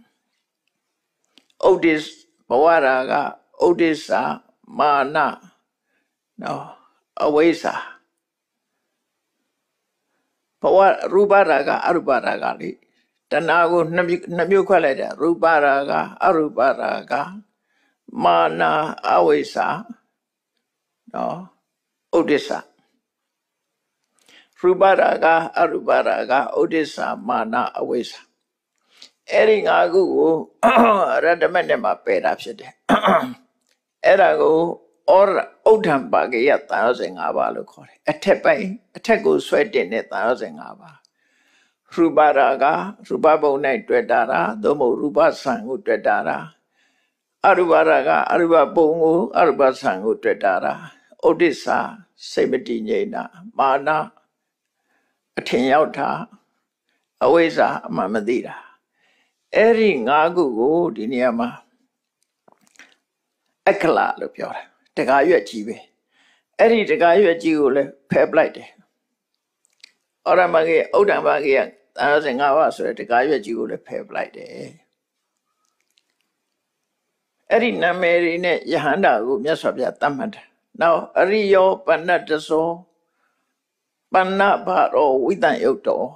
ဥဒိစ္စဘဝရာဂဥဒိစ္စမာနနော်အဝိဇ္ဇာဘဝရူပရာဂအရူပရာဂလေးတဏှာကိုနှစ်မျိုးနှစ်မျိုးခွဲလိုက်တယ်ရူပရာဂအရူပရာဂမာနအဝိဇ္ဇာနော်ဥဒိစ္စရူပရာဂအရူပရာဂဥဒိစ္စမာနအဝိဇ္ဇာအဲ့ဒီငါးခုကိုရတ္တမနဲ့မှာပယ်တာဖြစ်တယ်အဲ့ဒါကိုဩရဥဒ္ဓံပါကေယတန်ရောစဉ်၅ပါးလို့ခေါ်တယ်အထက်ပိုင်းအထက်ကိုဆွဲတင်တဲ့တန်ရောစဉ်၅ပါးရူပရာဂရူပဘုံ၌တွေ့တာတာသို့မဟုတ်ရူပဆံကိုတွေ့တာတာအရူပရာဂအရူပဘုံကိုအရူပဆံကိုတွေ့တာတာဥဒိစ္စစိတ်မတည်ငြိမ်တာမာနအထင်ရောက်တာအဝိဇ္ဇာအမှန်မသိတာအဲ့ဒီငါးခုကိုဒီနေရာမှာအခလလို့ပြောတာတကားရွက်ကြီးပဲအဲ့ဒီတကားရွက်ကြီးကိုလည်းဖယ်ပလိုက်တယ်ဩရမဂေဥဒ္ဓံဘာဂေယတန်ရောစဉ်၅ပါးဆိုတဲ့တကားရွက်ကြီးကိုလည်းဖယ်ပလိုက်တယ်အဲ့ဒီနာမည်တွေနဲ့ယဟန္တာကိုမြတ်စွာဘုရားသတ်မှတ်တယ်နောက်အရိယောပဏ္ဏတသောပဏ္ဏဘာရောဝိတံယုတ်တော်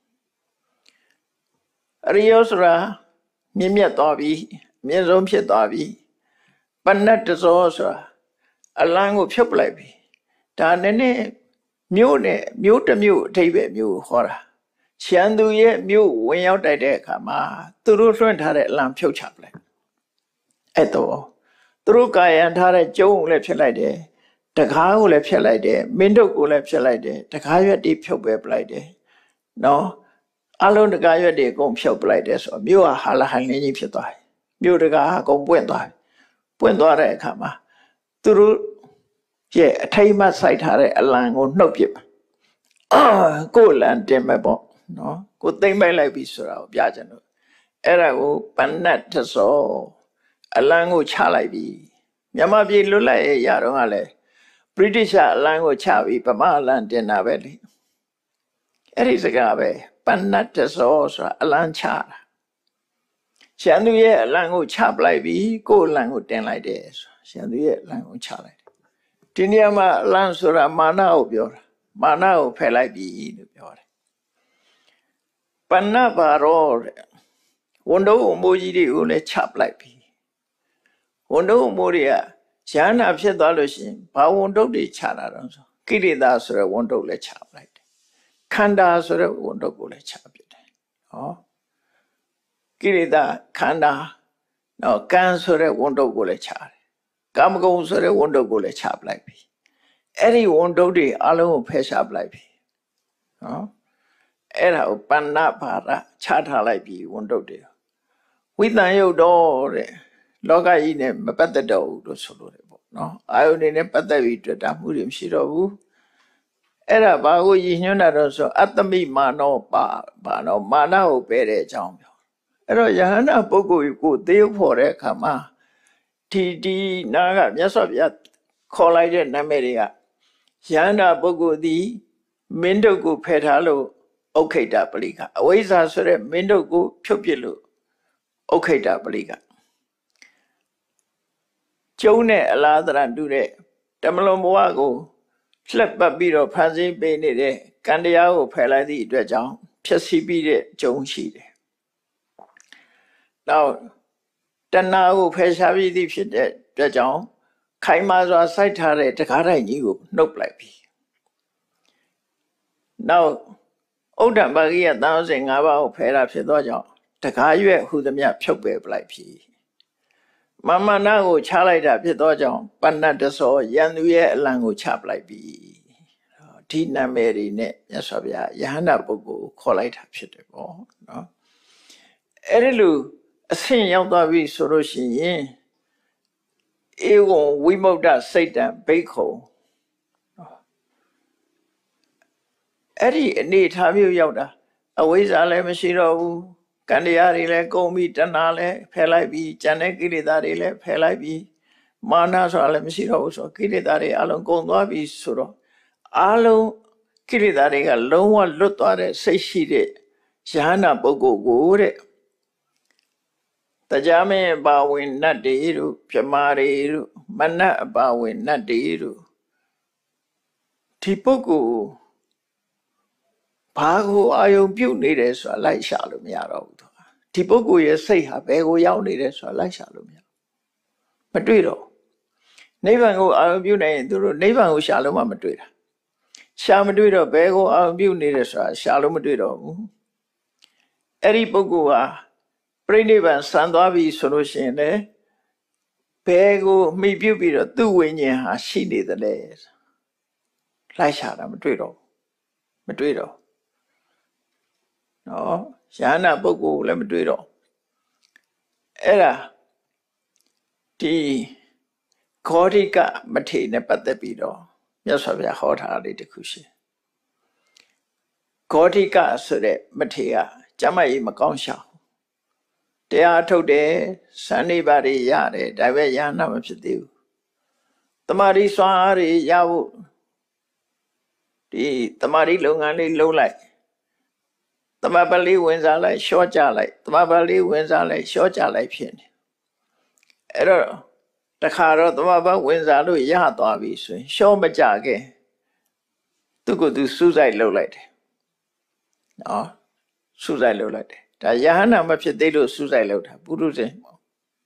အရိယောဆိုတာမြင့်မြတ်သွားပြီအမြင့်ဆုံးဖြစ်သွားပြီပဏ္ဏတသောဆိုတာအလံကိုဖြုတ်ပလိုက်ပြီဒါနဲ့နဲ့မြို့နဲ့မြို့တစ်မြို့အထိပ္ပယ်မြို့ဟောတာရှမ်းသူရဲ့မြို့ဝင်ရောက်တိုက်တဲ့အခါမှာသူတို့လွှင့်ထားတဲ့အလံဖြုတ်ချပလိုက်အဲ့တော့သူတို့ကာယံထားတဲ့ကျုံးကိုလည်းဖြစ်လိုက်တယ်တကားကိုလည်းဖြတ်လိုက်တယ်မင်းတို့ကိုလည်းဖြတ်လိုက်တယ်တကားရွက်တွေဖြုတ်ပဲပလိုက်တယ်နော်အလုံးတကားရွက်တွေအကုန်ဖြုတ်ပလိုက်တယ်ဆိုတော့မြို့ဟာဟာလဟန်လင်းကြီးဖြစ်သွားတယ်မြို့တကားအကုန်ပွင့်သွားတယ်ပွင့်သွားတဲ့အခါမှာသူတို့ရဲ့အထိတ်မှစိုက်ထားတဲ့အလံကိုနှုတ်ပစ်အာကိုလန်တင်မဲ့ပေါ့နော်ကိုသိမ့်ပိုက်လိုက်ပြီဆိုတာကိုပြကြတယ်အဲ့ဒါကိုပဏ္ဏတသောအလံကိုချလိုက်ပြီမြန်မာပြည်လွတ်လပ်ရေးရတော့ကလည်းဗြိတိရှအလံကိုချပြီးဗမာအလံတင်တာပဲလေအဲ့ဒီစကားပဲပဏ္ဏတသောဆိုတာအလံချတာရှမ်းသူရဲ့အလံကိုချပလိုက်ပြီးကိုယ်အလံကိုတင်လိုက်တယ်ဆိုရှမ်းသူရဲ့အလံကိုချလိုက်တယ်ဒီနေရာမှာအလံဆိုတာမာနကိုပြောတာမာနကိုဖယ်လိုက်ပြီလို့ပြောတယ်ပဏ္ဏဘာရောတဲ့ဝန်တို့အမိုးကြီးတွေကိုလည်းချပလိုက်ပြီဝန်တို့အမိုးတွေကဉာဏ်နာဖြစ်သွားလို့ရှိရင်ဘာဝန်တုတ်တွေချတာတော့ဆိုကိလေသာဆိုတဲ့ဝန်တုတ်လည်းချပလိုက်တယ်ခန္ဓာဆိုတဲ့ဝန်တုတ်ကိုလည်းချပစ်တယ်ဟောကိလေသာခန္ဓာနော်ကံဆိုတဲ့ဝန်တုတ်ကိုလည်းချတယ်ကာမဂုဏ်ဆိုတဲ့ဝန်တုတ်ကိုလည်းချပလိုက်ပြီအဲ့ဒီဝန်တုတ်တွေအလုံးကိုဖယ်ရှားပလိုက်ပြီနော်အဲ့ဒါကိုပဏ္ဏဘာရချထားလိုက်ပြီဝန်တုတ်တွေဝိတံယုတ်တော်တဲ့လောကကြီးနဲ့မပတ်သက်တော့ဘူးလို့ဆိုလို့တယ်ပေါ့နော်အာယုန်နေနဲ့ပတ်သက်ပြီးတွေ့တာမှုတွေမရှိတော့ဘူးအဲ့ဒါဘာကိုရည်ညွှန်းတာတော့ဆိုအတ္တမိမာနောပါဘာနော်မာနကိုပယ်တဲ့အကြောင်းပြောအဲ့တော့ယဟန္တာပုဂ္ဂိုလ်ကိုသေယုတ်ဖို့တဲ့အခါမှာဒီဒီနာကမြတ်စွာဘုရားခေါ်လိုက်တဲ့နာမည်တွေကယဟန္တာပုဂ္ဂိုလ်သည်မင်းတို့ကိုဖယ်ထားလို့ဥက္ခိတပလိကအဝိဇ္ဇာဆိုတဲ့မင်းတို့ကိုဖြုတ်ပစ်လို့ဥက္ခိတပလိကကျုံးနဲ့အလားတရတူတဲ့တမလွန်ဘဝကိုလှက်ပတ်ပြီးတော့ဖန်ဆင်းပေးနေတဲ့ကံတရားကိုဖယ်လိုက်သည့်အတွက်ကြောင့်ဖြစ်စီပြီးတဲ့ကျုံးရှိတယ်နောက်တဏှာကိုဖယ်ရှားပြီးသည့်ဖြစ်တဲ့အတွက်ကြောင့်ခိုင်မာစွာစိုက်ထားတဲ့တကားတိုင်းကြီးကိုနှုတ်ပလိုက်ပြီနောက်ဥဒ္ဓဘာဂိယတန်ရောစဉ်၅ပါးကိုဖယ်တာဖြစ်သောကြောင့်တကားရွက်ဟူသည်မြဖြုတ်ပယ်ပလိုက်ပြီမမနာကိုချလိုက်တာဖြစ်သောကြောင့်ပဏ္ဏတသောယန္တုရဲ့အလံကိုချပလိုက်ပြီဒီနာမည်တွေနဲ့မြတ်စွာဘုရားယဟန္တာပုဂ္ဂိုလ်ကိုခေါ်လိုက်တာဖြစ်တယ်ပေါ့နော်အဲ့ဒီလိုအဆင့်ရောက်သွားပြီဆိုလို့ရှိရင်ဧဝံဝိမု ക്ത စိတ်တံဘိက္ခုအဲ့ဒီအနေထားမျိုးရောက်တာအဝိဇ္ဇာလည်းမရှိတော့ဘူးကံတရားတွေလည်းကုန်ပြီတဏှာလည်းဖယ်လိုက်ပြီဉာဏ်နဲ့ကိလေသာတွေလည်းဖယ်လိုက်ပြီမာနဆိုတာလည်းမရှိတော့ဘူးဆိုကိလေသာတွေအလုံးကုန်သွားပြီဆိုတော့အလုံးကိလေသာတွေကလုံးဝလွတ်သွားတဲ့စိတ်ရှိတဲ့ယဟန္တာပုဂ္ဂိုလ်ကိုတဲ့တရားမင်းအပါဝင်နတ်တွေတို့ပြမာတွေတို့မနတ်အပါဝင်နတ်တွေတို့ဒီပုဂ္ဂိုလ်ဘာကိုအာယုံပြုတ်နေတယ်ဆိုတာလိုက်ရှာလို့မရတော့ဘူးဒီပုဂ္ဂိုလ်ရဲ့စိတ်ဟာဘယ်ကိုရောက်နေတယ်ဆိုတာလိုက်ရှာလို့မရမတွေ့တော့နိဗ္ဗာန်ကိုအာရုံပြုနေရင်သူတို့နိဗ္ဗာန်ကိုရှာလို့မှမတွေ့တာရှာမတွေ့တော့ဘယ်ကိုအာရုံပြုနေတယ်ဆိုတာရှာလို့မတွေ့တော့ဘူးအဲ့ဒီပုဂ္ဂိုလ်ဟာပြိဋိဘံဆံသွားပြီဆိုလို့ရှိရင်လည်းဘယ်ကိုမိပြုတ်ပြီးတော့သူ့ဝိညာဉ်ဟာရှိနေတယ်လေလိုက်ရှာတာမတွေ့တော့မတွေ့တော့နော်ယန္နာပုဂ္ဂိုလ်လည်းမတွေ့တော့အဲ့ဒါဒီခောဓိကမထေနဲ့ပတ်သက်ပြီးတော့မြတ်စွာဘုရားဟောထားလေးတစ်ခုရှိခောဓိကဆိုတဲ့မထေကကျမ်းမာရေးမကောင်းရှာတရားထုတ်တယ်စံနေပါတွေရတယ်ဒါပေမဲ့ယန္နာမဖြစ်သေးဘူးတမာရီစွမ်းအားတွေရဖို့ဒီတမာရီလုပ်ငန်းလေးလုပ်လိုက်တမပါလေးဝင်စားလိုက်ရှော့ကြလိုက်တမပါလေးဝင်စားလိုက်ရှော့ကြလိုက်ဖြစ်နေအဲ့တော့တခါတော့တမပါဝင်စားလို့ရသွားပြီဆိုရင်ရှော့မကြခင်သူ့ကိုယ်သူစူးစိုက်လုပ်လိုက်တယ်နော်စူးစိုက်လုပ်လိုက်တယ်ဒါယဟနာမဖြစ်သေးလို့စူးစိုက်လုပ်တာပုရုဇဉ်ပေါ့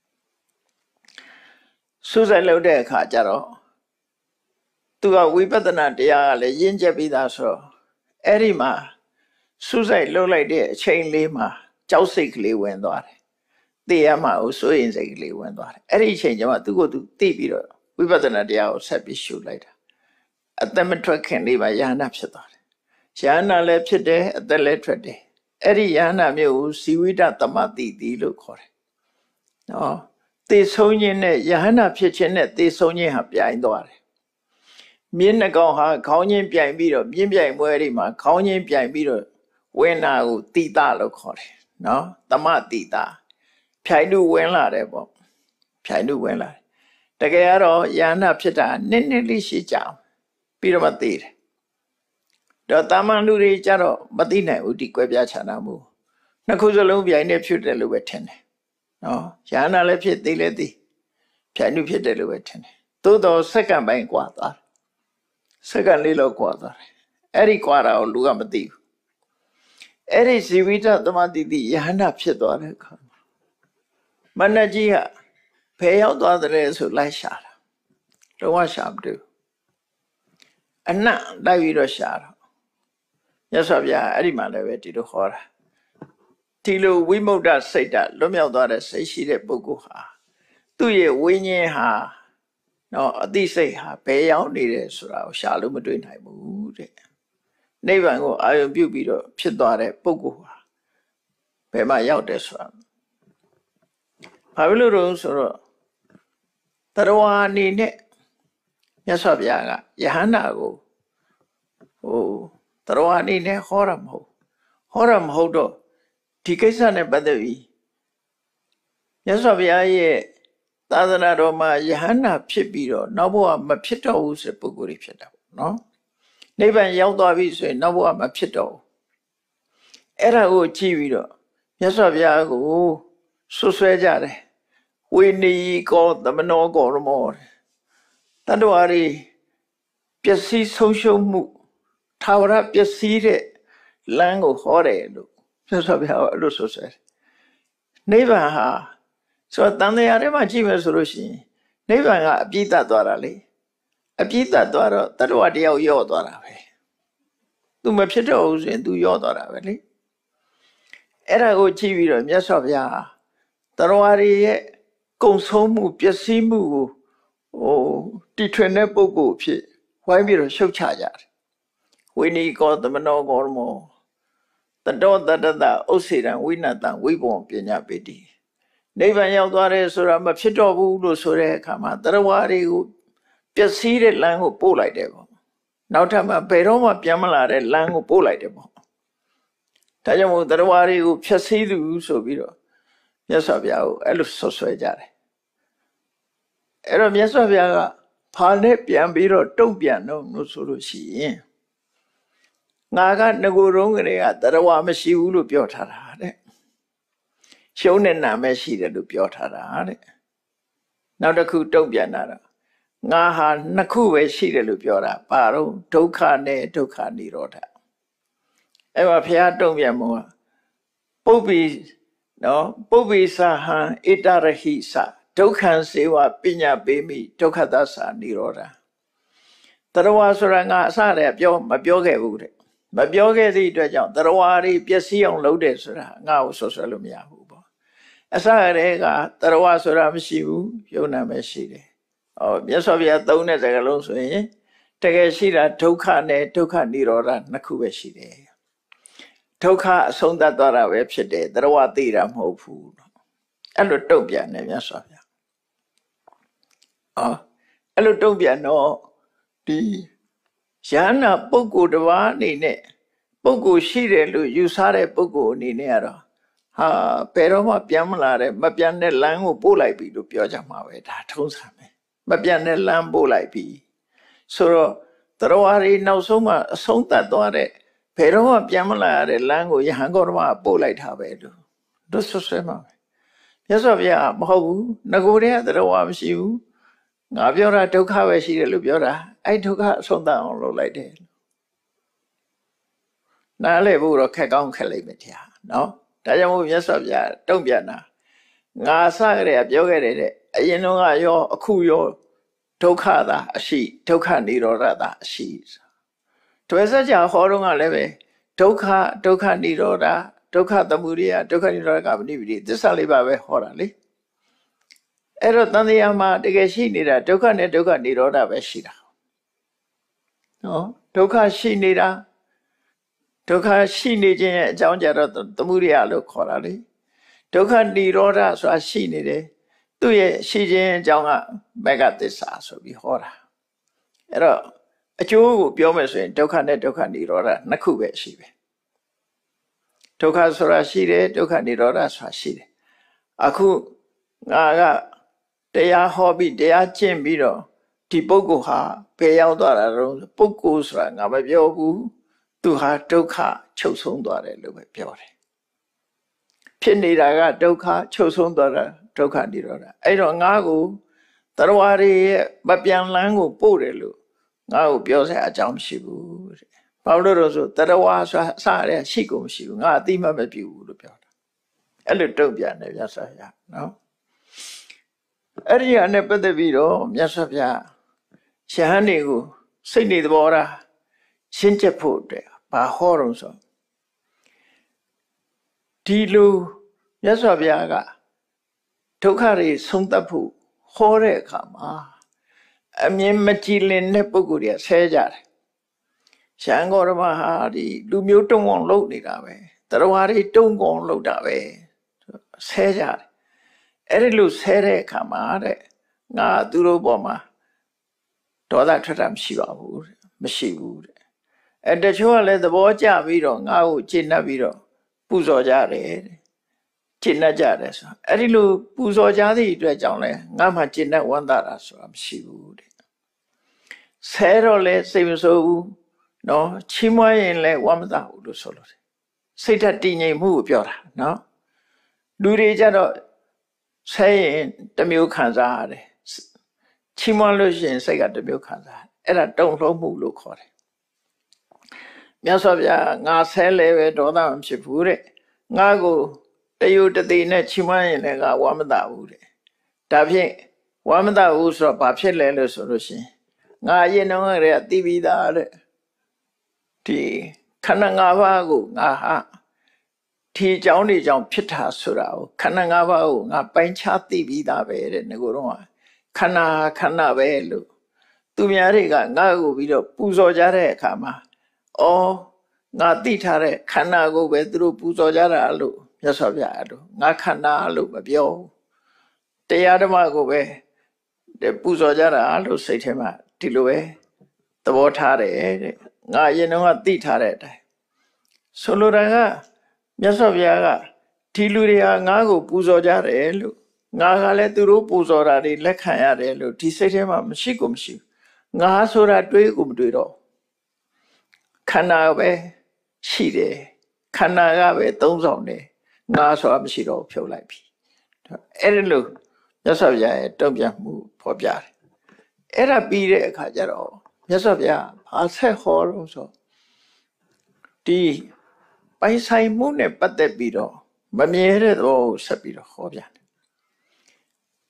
စူးစိုက်လုပ်တဲ့အခါကျတော့သူကဝိပဿနာတရားကလည်းရင့်ကျက်ပြီးသားဆိုတော့အဲ့ဒီမှာစူးစိုက်လှုပ်လိုက်တဲ့အချိန်လေးမှာကြောက်စိတ်ကလေးဝင်သွားတယ်။သိရမှာကိုစိုးရင်စိတ်ကလေးဝင်သွားတယ်။အဲ့ဒီအချိန်ကျမှသူ့ကိုယ်သူသိပြီးတော့ဝိပဿနာတရားကိုဆက်ပြီးရှုလိုက်တာ။အသက်မထွက်ခင်လေးမှာယန္နာဖြစ်သွားတယ်။ယန္နာလည်းဖြစ်တယ်အသက်လည်းထွက်တယ်။အဲ့ဒီယန္နာမျိုးကိုဇီဝိတသမတိတိလို့ခေါ်တယ်။နော်သေဆုံးခြင်းနဲ့ယန္နာဖြစ်ခြင်းနဲ့သေဆုံးခြင်းဟာပြိုင်သွားတယ်။မြင်းနှကောင်ဟာခေါင်းချင်းပြိုင်ပြီးတော့မြင်းပြိုင်ပွဲတွေမှာခေါင်းချင်းပြိုင်ပြီးတော့ဝိနာကိုတိတလို့ခေါ်တယ်နော်သမတိတဖြိုင်လူဝင်လာတယ်ပေါ့ဖြိုင်လူဝင်လာတယ်တကယ်ကတော့ယန္နာဖြစ်တာနည်းနည်းလေးရှိကြအောင်ပြီးတော့မသိတယ်တော့တာမန်လူတွေကြတော့မသိနိုင်ဘူးဒီကွဲပြားခြားနာမှုနှစ်ခုစလုံးပြိုင်နေဖြစ်တယ်လို့ပဲထင်တယ်နော်ယန္နာလည်းဖြစ်သိလည်းသိဖြိုင်လူဖြစ်တယ်လို့ပဲထင်တယ်သို့တော့စက္ကန့်ပိုင်းกว่าသွားတယ်စက္ကန့်လေးလောက်กว่าသွားတယ်အဲ့ဒီกว่าတာကိုလူကမသိဘူးအဲ့ဒီဇီဝိတသမတိတိယဟန္တာဖြစ်သွားတဲ့အခါမနကြီးကဖယ်ရောက်သွားတယ်ဆိုလိုက်ရှာတာတော့ရှာမတွေ့အနတ်လိုက်ပြီးတော့ရှာတော့မြတ်စွာဘုရားအဲ့ဒီမှာလည်းပဲဒီလိုဟောတာဒီလိုဝိမု ക്ത စိတ်ဓာတ်လွတ်မြောက်သွားတဲ့စိတ်ရှိတဲ့ပုဂ္ဂိုလ်ဟာသူ့ရဲ့ဝိညာဉ်ဟာနော်အသိစိတ်ဟာဘယ်ရောက်နေတယ်ဆိုတာကိုရှာလို့မတွေ့နိုင်ဘူးတဲ့နိဗ္ဗာန်ကိုအာရုံပြုပြီးတော့ဖြစ်သွားတဲ့ပုဂ္ဂိုလ်ဟာဘယ်မှာရောက်တယ်ဆိုတာဘာဖြစ်လို့လဲဆိုတော့တရဝအနေနဲ့မြတ်စွာဘုရားကယဟန္တာကိုဟိုတရဝအနေနဲ့ဟောရမဟုတ်ဟောရမဟုတ်တော့ဒီကိစ္စနဲ့ပတ်သက်ပြီးမြတ်စွာဘုရားရဲ့သာသနာတော်မှာယဟန္တာဖြစ်ပြီးတော့နောက်ဘဝမဖြစ်တော့ဘူးဆိုတဲ့ပုဂ္ဂိုလ်တွေဖြစ်တာပေါ့နော်နိဗ္ဗာန်ရောက်သွားပြီဆိုရင်နောက်ဘဝမဖြစ်တော့ဘူးအဲ့ဒါကိုကြည့်ပြီးတော့မြတ်စွာဘုရားကိုဆွဆွဲကြတယ်ဝိနည်းကောသမနောကောရမောတတ္တဝါတွေပျက်စီးဆုံးရှုံးမှုထာဝရပျက်စီးတဲ့လမ်းကိုဟောတယ်လို့မြတ်စွာဘုရားကအဲ့လိုဆွဆွဲတယ်နိဗ္ဗာန်ဟာဆိုတော့တန်တရားထဲမှာကြည့်မယ်ဆိုလို့ရှိရင်နိဗ္ဗာန်ကအပြည့်တတ်သွားတာလေအပြည့်တတ်သွားတော့တတ္တဝါတယောက်ယော့သွားတာပဲသူမဖြစ်တော့ဘူးဆိုရင်သူယော့သွားတာပဲလေအဲ့ဒါကိုကြည့်ပြီးတော့မြတ်စွာဘုရားတတ္တဝါတွေရဲ့ကုံဆုံးမှုပျက်စီးမှုကိုဟိုတီထွင်တဲ့ပုဂ္ဂိုလ်ဖြစ်ဝိုင်းပြီးတော့ရှုတ်ချကြတယ်ဝိနည်းကောသမနောကောရမောတတောတတ္တတဥစ္စေတံဝိနတံဝိဘဝပညာပေတိနိဗ္ဗာန်ရောက်သွားတယ်ဆိုတာမဖြစ်တော့ဘူးလို့ဆိုတဲ့အခါမှာတတ္တဝါတွေကိုပျက်စီးတဲ့လမ်းကိုပို့လိုက်တယ်ပေါ့နောက်ထပ်မှဘယ်တော့မှပြန်မလာတဲ့လမ်းကိုပို့လိုက်တယ်ပေါ့ဒါကြောင့်မို့တတ္တဝါတွေကိုဖျက်ဆီးသူဆိုပြီးတော့မြတ်စွာဘုရားကိုအဲ့လိုဆွဆွဲကြတယ်အဲ့တော့မြတ်စွာဘုရားကဖာနဲ့ပြန်ပြီးတော့တုံ့ပြန်တော့လို့ဆိုလို့ရှိရင်ငါကငကိုယ်တုံးကလေးကတတ္တဝါမရှိဘူးလို့ပြောထားတာတဲ့ရှုံးတဲ့နာမဲရှိတယ်လို့ပြောထားတာတဲ့နောက်တစ်ခုတုံ့ပြန်တာတော့ငါဟာနှစ်ခုပဲရှိတယ်လို့ပြောတာပါတော့ဒုက္ခနဲ့ဒုက္ခនិရောဓအဲ့မှာဘုရားတုံ့ပြန်မှုကပုပ္ပိနော်ပုပ္ပိသဟံဣတရဟိသဒုက္ခံစေဝပညာပေးမိဒုက္ခသစ္စာနိရောဓတရဝါဆိုတာငါအစတည်းပြောမပြောခဲ့ဘူးတဲ့မပြောခဲ့သည့်အတွက်ကြောင့်တရဝါတွေပျက်စီးအောင်လုပ်တယ်ဆိုတာငါ့ကိုဆွဆွဲလို့မရဘူးပေါ့အစတည်းကတရဝါဆိုတာမရှိဘူးယုံနာမရှိတယ်ဟောမြတ်စွာဘုရားသုံးတဲ့စကားလုံးဆိုရင်တကယ်ရှိတာဒုက္ခနဲ့ဒုက္ခនិရောဓနှစ်ခုပဲရှိတယ်ဒုက္ခအဆုံးသတ်သွားတာပဲဖြစ်တယ်တရဝသိတာမဟုတ်ဘူးအဲ့လိုတုံ့ပြန်တယ်မြတ်စွာဘုရားအော်အဲ့လိုတုံ့ပြန်တော့ဒီယန္နာပုဂ္ဂိုလ်တစ်ပါးအနေနဲ့ပုဂ္ဂိုလ်ရှိတယ်လို့ယူဆတဲ့ပုဂ္ဂိုလ်အနေနဲ့ကတော့ဟာဘယ်တော့မှပြန်မလာတဲ့မပြန်တဲ့လမ်းကိုပို့လိုက်ပြီလို့ပြောကြမှာပဲဒါထုံးစံပဲမပြန်တဲ့လမ်းပို့လိုက်ပြီဆိုတော့တရဝါရီနောက်ဆုံးမှအဆုံးသတ်သွားတဲ့ဘယ်တော့မှပြန်မလာရတဲ့လမ်းကိုယဟန်ကောဓမပို့လိုက်တာပဲလို့တို့ဆွဆွဲမှာပဲမြတ်စွာဘုရားမဟုတ်ဘူးငကိုတည်းကတရဝါမရှိဘူးငါပြောတာဒုက္ခပဲရှိတယ်လို့ပြောတာအဲ့ဒုက္ခအဆုံးသတ်အောင်လုပ်လိုက်တယ်နားလည်ဖို့တော့ခက်ကောင်းခက်လိမ့်မယ်တရားနော်ဒါကြောင့်မို့မြတ်စွာဘုရားတုံ့ပြန်တာငါစကြတဲ့ပြောခဲ့တဲ့အရင်တော့ကရောအခုရောဒုက္ခသာအရှိဒုက္ခនិရောဓသာအရှိတွယ်စကြဟောတော့ကလည်းပဲဒုက္ခဒုက္ခនិရောဓဒုက္ခသမုဒယဒုက္ခនិရောဓကပဏိပတိသစ္စာလေးပါပဲဟောတာလေအဲ့တော့တန်တရားမှာတကယ်ရှိနေတာဒုက္ခနဲ့ဒုက္ခនិရောဓပဲရှိတာနော်ဒုက္ခရှိနေတာဒုက္ခရှိနေခြင်းရဲ့အကြောင်းကြတော့သမုဒယလို့ခေါ်တာလေဒုက္ခនិရောဓဆိုတာရှိနေတယ်သူ့ရဲ့ရှိခြင်းအကြောင်းကမဂ္ဂသစ္စာဆိုပြီးဟောတာအဲ့တော့အကျိုးကိုပြောမယ်ဆိုရင်ဒုက္ခနဲ့ဒုက္ခនិရောဓနှစ်ခုပဲရှိပဲဒုက္ခဆိုတာရှိတယ်ဒုက္ခនិရောဓဆိုတာရှိတယ်အခုငါကတရားဟောပြီးတရားကျင့်ပြီးတော့ဒီပုဂ္ဂိုလ်ဟာဘယ်ရောက်သွားတာတော့ပုဂ္ဂိုလ်ဆိုတာငါမပြောဘူးသူဟာဒုက္ခချုပ်ဆုံးသွားတယ်လို့ပဲပြောတယ်ဖြစ်နေတာကဒုက္ခချုပ်ဆုံးသွားတာဒုက္ခនិရောဓအဲ့တော့ငါကိုတရဝါတွေရဲ့မပြန်လန်းကိုပို့တယ်လို့ငါ့ကိုပြောစရာအကြောင်းမရှိဘူးတဲ့ဘာလို့လဲဆိုတရဝါဆိုတာအစရရှိကုန်မရှိဘူးငါအတိမမပြုဘူးလို့ပြောတာအဲ့လိုတုံ့ပြန်တယ်မြတ်စွာဘုရားနော်အဲ့ဒီအနဲ့ပတ်သက်ပြီးတော့မြတ်စွာဘုရားယဟန်တွေကိုစိတ်နေသဘောထားရှင်းချက်ဖို့တဲ့ဘာဟောတော့ဆိုဒီလိုမြတ်စွာဘုရားကဒုက္ခတွေဆုံးသတ်ဖို့ဟောတဲ့အခါမှာအမြင်မကြည်လင်တဲ့ပုဂ္ဂိုလ်တွေဆဲကြတယ်ရှံဂေါရမဟာဒီလူမျိုးတုံအောင်လုပ်နေတာပဲတရဝါတွေတုံကောင်လုပ်တာပဲဆဲကြတယ်အဲ့ဒီလိုဆဲတဲ့အခါမှာတဲ့ငါသူတို့ပေါ်မှာဒေါသထွက်တာမရှိပါဘူးတဲ့မရှိဘူးတဲ့အဲတချို့ကလည်းသဘောကျပြီးတော့ငါ့ကိုကျင့်납ပြီးတော့ပူဇော်ကြတယ်တဲ့ကျင့်납ကြတယ်ဆိုအဲ့ဒီလိုပူဇော်ကြသည့်အတွက်ကြောင့်လဲငါမှကျင့်납ဝမ်းသာတာဆိုတာမရှိဘူးတဲ့ဆဲတော့လဲစိတ်မဆိုးဘူးနော်ချီးမွမ်းရင်လဲဝမ်းမသာဘူးလို့ဆိုလို့တယ်စိတ်ဓာတ်တည်ငြိမ်မှုကိုပြောတာနော်လူတွေကြတော့ဆဲရင်တစ်မျိုးခံစားရတယ်ချီးမွမ်းလို့ရှိရင်စိတ်ကတစ်မျိုးခံစားအဲ့ဒါတုံ့လှုံမှုလို့ခေါ်တယ်မြတ်စွာဘုရားငါဆဲလဲပဲဒေါသမဖြစ်ဘူးတဲ့ငါကိုတယုတသိနဲ့ချီးမွမ်းရင်လည်းငါဝမ်းမသာဘူးတဲ့ဒါဖြင့်ဝမ်းမသာဘူးဆိုတော့ဘာဖြစ်လဲလို့ဆိုလို့ရှိရင်ငါအရင်တော့ကတည်းကသိပြီးသားတဲ့ဒီခန္ဓာ၅ပါးကိုငါဟာဒီအကြောင်းတွေကြောင့်ဖြစ်တာဆိုတာကိုခန္ဓာ၅ပါးကိုငါပိုင်းခြားသိပြီးသားပဲတဲ့ငကိုတော့ခန္ဓာခန္ဓာပဲလို့သူများတွေကငါ့ကိုပြီးတော့ပူဇော်ကြတဲ့အခါမှာအော်ငါသိထားတဲ့ခန္ဓာကိုပဲသူတို့ပူဇော်ကြတာလို့မြတ်စွာဘုရားအဲ့လိုငါခန္ဓာလို့မပြောတရားဓမ္မကိုပဲပူဇော်ကြတာလို့စိတ်ထဲမှာဒီလိုပဲသဘောထားတယ်တဲ့ငါအရင်တော့သိထားတဲ့အတိုင်းဆိုလိုတာကမြတ်စွာဘုရားကဒီလူတွေဟာငါ့ကိုပူဇော်ကြတယ်လို့ငါကလည်းသူတို့ပူဇော်တာတွေလက်ခံရတယ်လို့ဒီစိတ်ထဲမှာမရှိကိုမရှိဘူးငါဆိုတာတွေးကိုမတွေးတော့ခန္ဓာပဲရှိတယ်ခန္ဓာကပဲသုံးဆောင်တယ်ငါဆိုတာမရှိတော့ဖြုတ်လိုက်ပြီအဲ့ဒီလိုမြတ်စွာဘုရားရဲ့တုံ့ပြန်မှုဖော်ပြတယ်အဲ့ဒါပြီးတဲ့အခါကျတော့မြတ်စွာဘုရားဘာဆက်ဟောလို့ဆိုဒီပိုင်ဆိုင်မှုနဲ့ပတ်သက်ပြီးတော့မမြဲတဲ့သဘောကိုဆက်ပြီးတော့ဟောပြတယ်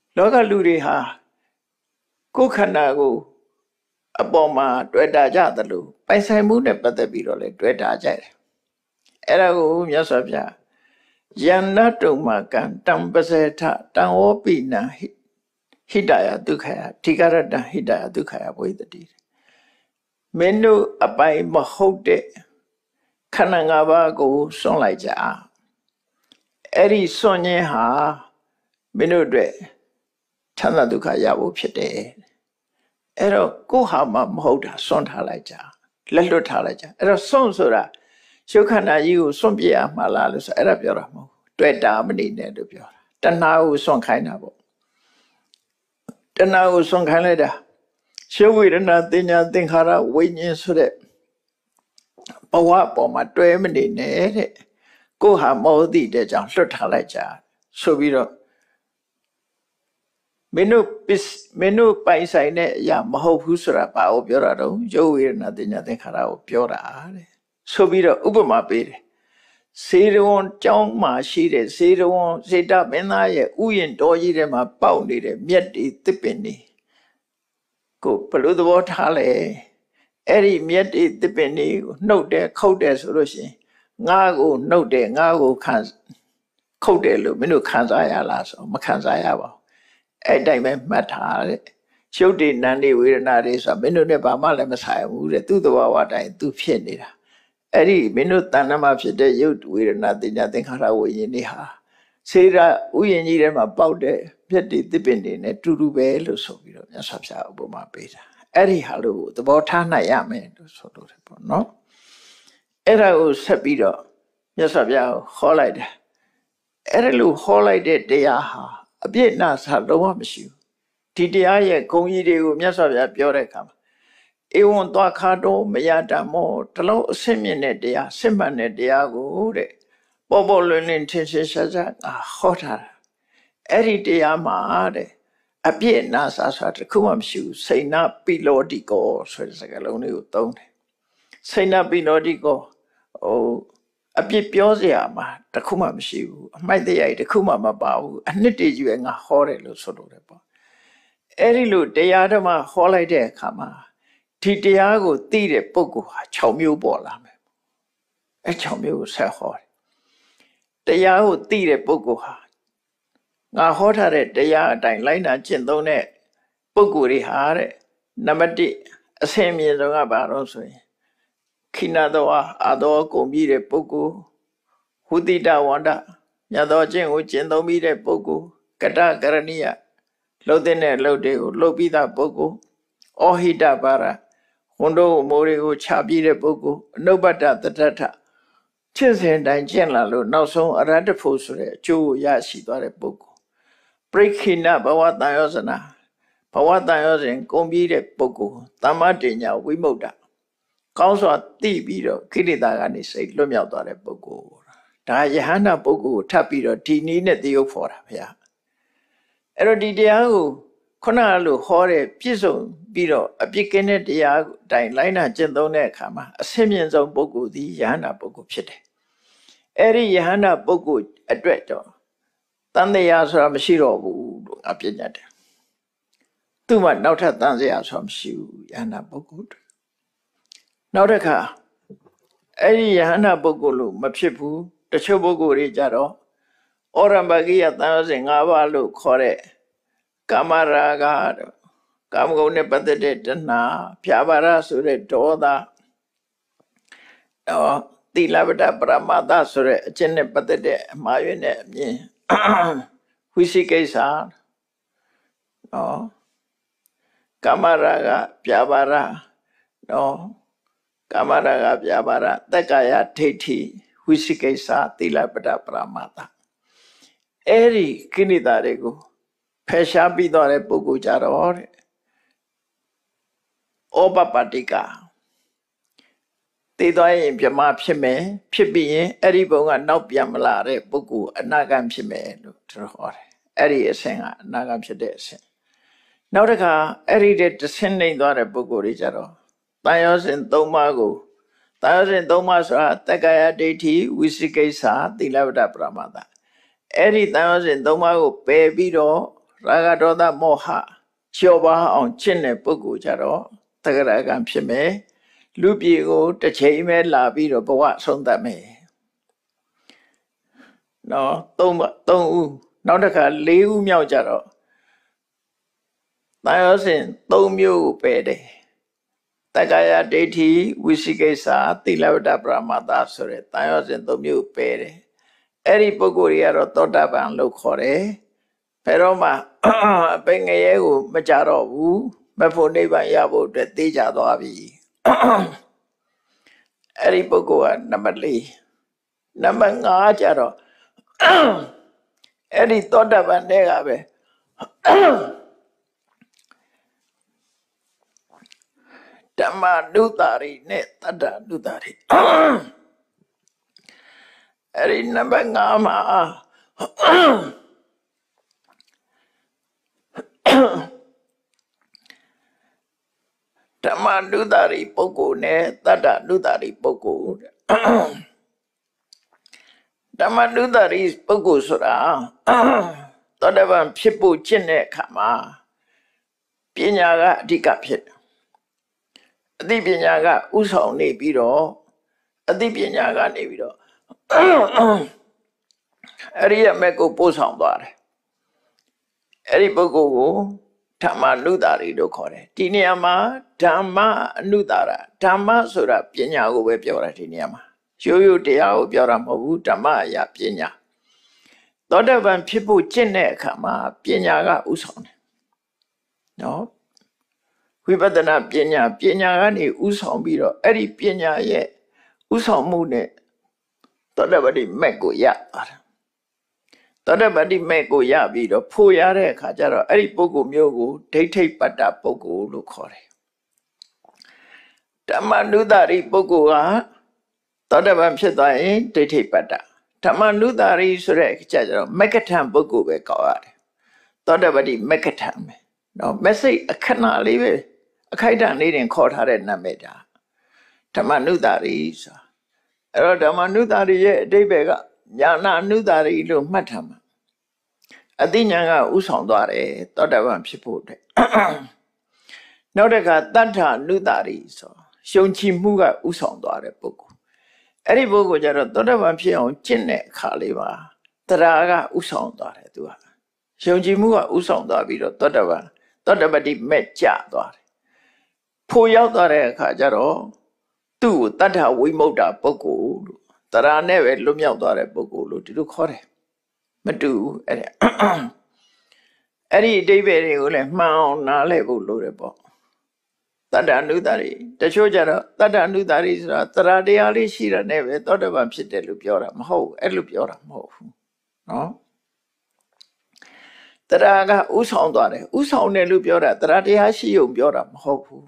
လောကလူတွေဟာကိုယ်ခန္ဓာကိုအပေါ်မှာတွေ့တာကြသလိုပိုင်ဆိုင်မှုနဲ့ပတ်သက်ပြီးတော့လည်းတွေ့တာကြတယ်အဲ့ဒါကိုမြတ်စွာဘုရားယန္နတုံမကံတံပစေထတံဝပိနံဟိဟိတယဒုက္ခယထိကရတံဟိတယဒုက္ခယဘဝိတတိမင်းတို့အပိုင်မဟုတ်တဲ့ခန္ဓာ၅ပါးကိုစွန့်လိုက်ကြအဲ့ဒီစွန့်ခြင်းဟာမင်းတို့အတွက်ချမ်းသာဒုက္ခရဖို့ဖြစ်တယ်အဲ့တော့ကိုယ်ဟာမှမဟုတ်တာစွန့်ထားလိုက်ကြလက်လွတ်ထားလိုက်ကြအဲ့တော့စွန့်ဆိုတာရှုခန္ဓာကြီးကိုစွန့်ပြရမှာလားလို့ဆိုအဲ့ဒါပြောတာမဟုတ်တွေ့တာမနေနဲ့လို့ပြောတာတဏှာကိုစွန့်ခိုင်းတာပေါ့တဏှာကိုစွန့်ခိုင်းလိုက်တာရှုဝေဒနာသင်ညာသင်္ခါရဝိညာဉ်ဆိုတဲ့ဘဝပေါ်မှာတွဲမနေနဲ့တဲ့ကိုယ်ဟာမဟုတ်သည့်တဲ့ကြောင့်လွတ်ထားလိုက်ကြဆိုပြီးတော့မင်းတို့မင်းတို့ပိုင်ဆိုင်တဲ့အရာမဟုတ်ဘူးဆိုတာဘာကိုပြောတာတော့ရုပ်ဝေဒနာသင်ညာသင်္ခါရကိုပြောတာတဲ့ဆိုပြီးတော့ဥပမာပေးတယ်စေတဝန်ကျောင်းမှာရှိတဲ့စေတဝန်စေတမင်းသားရဲ့ဥယျာဉ်တော်ကြီးထဲမှာပေါက်နေတဲ့မြက်တွေသစ်ပင်တွေကိုဘယ်လိုသဘောထားလဲအဲ့ဒီမြက်တွေသစ်ပင်တွေကိုနှုတ်တယ်ခုတ်တယ်ဆိုလို့ရှိရင်ငါ့ကိုနှုတ်တယ်ငါ့ကိုခံခုတ်တယ်လို့မင်းတို့ခံစားရလားဆိုမခံစားရပါဘူးအဲ့တိုင်းပဲမှတ်ထားတဲ့ရှုပ်တွေနံတွေဝေဒနာတွေဆိုတာမင်းတို့နဲ့ဘာမှလည်းမဆိုင်ဘူးတဲ့သူ့သဘောဝတိုင်းသူဖြစ်နေတာအဲ့ဒီမင်းတို့တဏ္ဍမှာဖြစ်တဲ့ရုပ်ဝေဒနာသင်ညာသင်္ခါရဝိညာဉ်တွေဟာစေရဥယျာဉ်ကြီးထဲမှာပေါက်တဲ့မြက်တွေသစ်ပင်တွေနဲ့တူတူပဲလို့ဆိုပြီးတော့မြတ်စွာဘုရားဥပမာပေးတာအဲ့ဒီဟာလို့သဘောထားနိုင်ရမယ်လို့ဆိုလို့တယ်ပေါ့နော်အဲ့ဒါကိုဆက်ပြီးတော့မြတ်စွာဘုရားဟောလိုက်တယ်အဲ့ဒါလို့ဟောလိုက်တဲ့တရားဟာအပြည့်နာစာလုံးဝမရှိဘူးဒီတရားရဲ့ဂုဏ်ကြီးတွေကိုမြတ်စွာဘုရားပြောတဲ့အခါမှာဧဝံသွားခါတော့မရတမောတလုံးအစင်မြင့်တဲ့တရားစစ်မှန်တဲ့တရားကိုတဲ့ပေါ်ပေါ်လွင်လွင်ထင်ထင်ရှားရှားဟောထားတာအဲ့ဒီတရားမှာတဲ့အပြည့်နာစာဆိုတာတစ်ခုမှမရှိဘူးစိဏပိလောတိကောဆိုတဲ့စကားလုံးလေးကိုသုံးတယ်စိဏပိလောတိကောဟိုအပြည့်ပြောစရာမှာတစ်ခုမှမရှိဘူးအမိုက်တရားတစ်ခုမှမပါဘူးအနှစ်တည်းကြီးပဲငါဟောတယ်လို့ဆိုလို့တယ်ပေါ့အဲ့ဒီလိုတရားဓမ္မဟောလိုက်တဲ့အခါမှာဒီတရားကိုသိတဲ့ပုဂ္ဂိုလ်ဟာ၆မျိုးပေါ်လာမယ်အဲ၆မျိုးကိုဆက်ဟောတယ်တရားကိုသိတဲ့ပုဂ္ဂိုလ်ဟာငါဟောထားတဲ့တရားအတိုင်းလိုက်နာကျင့်သုံးတဲ့ပုဂ္ဂိုလ်တွေဟာတဲ့နံပါတ်တစ်အဆင့်မြင့်ဆုံးကဘာလို့ဆိုရင်ခိနသောအာသောကုန်ပြီးတဲ့ပုဂ္ဂိုလ်ဟုတိတဝန္တမြတ်သောကျင့်ကိုကျင့်သုံးပြီးတဲ့ပုဂ္ဂိုလ်ကတကရဏိယလှုပ်တဲ့လှုပ်တွေကိုလှုပ်ပြီးသားပုဂ္ဂိုလ်ဩဟိတပါရဝန်တို့မိုးတွေကိုခြားပြီးတဲ့ပုဂ္ဂိုလ်အနုပ္ပတ္တတတ္ထချစ်စဉ်တိုင်းကျင့်လာလို့နောက်ဆုံးအရဟတဖို့ဆိုတဲ့အကျိုးကိုရရှိသွားတဲ့ပုဂ္ဂိုလ်ပရိခိဏဘဝတန်ရောစနာဘဝတန်ရောစဉ်ကုန်ပြီးတဲ့ပုဂ္ဂိုလ်သမ္မာတညာဝိမု ക്ത ကောင်းစွာသိပြီးတော့ခိရိတာကနေစိတ်လွတ်မြောက်သွားတဲ့ပုဂ္ဂိုလ်ဒါယဟန္တာပုဂ္ဂိုလ်ကိုထပ်ပြီးတော့ဒီနည်းနဲ့တရုပ်ဖော်တာဗျာအဲ့တော့ဒီတရားကိုခုနကလိုဟောတဲ့ပြည့်စုံပြီးတော့အပြစ်ကင်းတဲ့တရားအတိုင်းလိုက်နာကျင့်သုံးတဲ့အခါမှာအဆင့်မြင့်ဆုံးပုဂ္ဂိုလ်သည်ယဟန္တာပုဂ္ဂိုလ်ဖြစ်တယ်အဲ့ဒီယဟန္တာပုဂ္ဂိုလ်အတွက်တော့တန်တရားဆိုတာမရှိတော့ဘူးလို့အပြည့်ညတ်တယ်သူ့မှာနောက်ထပ်တန်တရားဆိုတာမရှိဘူးယဟန္တာပုဂ္ဂိုလ်နောက်တစ်ခါအဲ့ဒီယဟန္တာပုဂ္ဂိုလ်လို့မဖြစ်ဘူးတချို့ပုဂ္ဂိုလ်တွေကြတော့ဩရမဂိယတန်ရောစဉ်၅ပါးလို့ခေါ်တဲ့ကာမရာဂတော့ကာမဂုဏ်နဲ့ပတ်သက်တဲ့တဏှာဖြာပါရဆိုတဲ့ဒေါသတော့သီလပဒပရမတ္တဆိုတဲ့အကျင့်နဲ့ပတ်သက်တဲ့အမှားယွင်းတဲ့အမြင်ဝိသိကိစ္စနော်ကာမရာဂဖြာပါရနော်ကာမရာဂဖြာပါရတက္ကာယဒိဋ္ဌိဝိသိကိစ္စသီလပဒပရမတ္တအဲ့ဒီကိလေသာတွေကိုဖယ်ရှားပြီးတော့တဲ့ပုဂ္ဂိုလ်ကြတော့တဲ့ဩပပတ္တိကသိသွားရင်ပြမဖြစ်မယ်ဖြစ်ပြီးရင်အဲ့ဒီဘုံကနောက်ပြန်မလာတဲ့ပုဂ္ဂိုလ်အနာဂတ်ဖြစ်မယ်လို့သူဟောတယ်အဲ့ဒီအဆင့်ကအနာဂတ်ဖြစ်တဲ့အဆင့်နောက်တစ်ခါအဲ့ဒီတဲ့တဆင့်နိုင်သွားတဲ့ပုဂ္ဂိုလ်တွေကြတော့တန်ရောစဉ်၃ပါးကိုတန်ရောစဉ်၃ပါးဆိုတာတက္ကာယဒိဋ္ဌိဝိသိကိစ္စသီလပဒပရမတ္တအဲ့ဒီတန်ရောစဉ်၃ပါးကိုပယ်ပြီးတော့ရာဂဒေါသမောဟလျှော့ပါအောင်ကျင့်တဲ့ပုဂ္ဂိုလ်ကြတော့တဂရကံဖြစ်မယ်လူပြေကိုတစ်ချိန်ပဲလာပြီးတော့ဘဝဆုံးသတ်မယ်နော်သုံးသုံးဦးနောက်တစ်ခါလေးဦးမြောက်ကြတော့တန်ရောစဉ်သုံးမျိုးကိုပယ်တယ်တက္ကရာဒိဋ္ဌိဝိသိကိစ္စသီလဝတ္တပရမတ္တဆိုတဲ့တန်ရောစဉ်သုံးမျိုးပယ်တယ်အဲ့ဒီပုဂ္ဂိုလ်တွေကတော့သောတာပန်လို့ခေါ်တယ်ဘယ်တော့မှအပင်ငရဲကိုမကြတော့ဘူးမဖို့နိဗ္ဗာန်ရဖို့အတွက်သိကြသွားပြီအဲ့ဒီပုဂ္ဂိုလ်ကနံပါတ်၄နံပါတ်၅ကျတော့အဲ့ဒီသောတာပန်တွေကပဲဓမ္မနုတာရိနဲ့တတ္တနုတာရိအဲ့ဒီနံပါတ်၅မှာဓမ္မနုတာရိပုဂ္ဂိုလ်နဲ့တတ္တနုတာရိပုဂ္ဂိုလ်ဓမ္မနုတာရိပုဂ္ဂိုလ်ဆိုတာသောတာပန်ဖြစ်ဖို့ကျင့်တဲ့အခါမှာပညာကအဓိကဖြစ်တယ်အသိပညာကဥဆောင်နေပြီးတော့အသိပညာကနေပြီးတော့အရိယမေကိုပို့ဆောင်သွားတယ်အဲ့ဒီပုဂ္ဂိုလ်ကိုဓမ္မနုတာရိလို့ခေါ်တယ်ဒီနေရာမှာဓမ္မအနုတာရဓမ္မဆိုတာပညာကိုပဲပြောတာဒီနေရာမှာရိုးရိုးတရားကိုပြောတာမဟုတ်ဘူးဓမ္မအရာပညာသောတာပန်ဖြစ်ဖို့ကျင့်တဲ့အခါမှာပညာကဥဆောင်တယ်နော်ဝိပဿနာပညာပညာကနေဥဆောင်ပြီးတော့အဲ့ဒီပညာရဲ့ဥဆောင်မှုနဲ့သောတာပတိမဲ့ကိုရပါတယ်သောတာပတိမဲ့ကိုရပြီးတော့ဖို့ရတဲ့အခါကျတော့အဲ့ဒီပုဂ္ဂိုလ်မျိုးကိုဒိဋ္ဌိပတ္တပုဂ္ဂိုလ်လို့ခေါ်တယ်ဓမ္မနုတာရိပုဂ္ဂိုလ်ကသောတာပန်ဖြစ်သွားရင်ဒိဋ္ဌိပတ္တဓမ္မနုတာရိဆိုတဲ့အခါကျတော့မက္ကထံပုဂ္ဂိုလ်ပဲကောက်ရတယ်သောတာပတိမက္ကထံပဲနော်မစိတ်အခဏလေးပဲအခိုက်အတန့်လေးတင်ခေါ်ထားတဲ့နာမည်ဒါဓမ္မနုတာရိဆိုအဲ့တော့ဓမ္မနုတာရိရဲ့အဓိပ္ပာယ်ကညာနာနုတာရိလို့မှတ်ထားမှာအသိဉာဏ်ကဥဆောင်သွားတယ်သောတာပန်ဖြစ်ဖို့အတွက်နောက်တစ်ခါတတ္ထနုတာရိဆိုရှုံချမှုကဥဆောင်သွားတဲ့ပုဂ္ဂိုလ်အဲ့ဒီပုဂ္ဂိုလ်ကျတော့သောတာပန်ဖြစ်အောင်ကျင့်တဲ့အခါလေးပါတရားကဥဆောင်သွားတယ်သူကရှုံချမှုကဥဆောင်သွားပြီးတော့သောတာပန်သောတာပတိမဲ့ကြသွားတယ်ဖို့ရောက်သွားတဲ့အခါကျတော့သူ့ကိုတတ္ထဝိမု ക്ത ပုဂ္ဂိုလ်လို့တရားနဲ့ပဲလွတ်မြောက်သွားတဲ့ပုဂ္ဂိုလ်လို့ဒီလိုခေါ်တယ်မတူဘူးအဲ့ဒါအဲ့ဒီအဓိပ္ပာယ်တွေကိုလည်းမှန်အောင်နားလည်ဖို့လိုတယ်ပေါ့တတ္တနုတာရိတချို့ကျတော့တတ္တနုတာရိဆိုတာတရားတရားလေးရှိတာနဲ့ပဲသောတာပန်ဖြစ်တယ်လို့ပြောတာမဟုတ်ဘူးအဲ့လိုပြောတာမဟုတ်ဘူးနော်တရားကဥဆောင်သွားတယ်ဥဆောင်တယ်လို့ပြောတာတရားတရားရှိုံပြောတာမဟုတ်ဘူး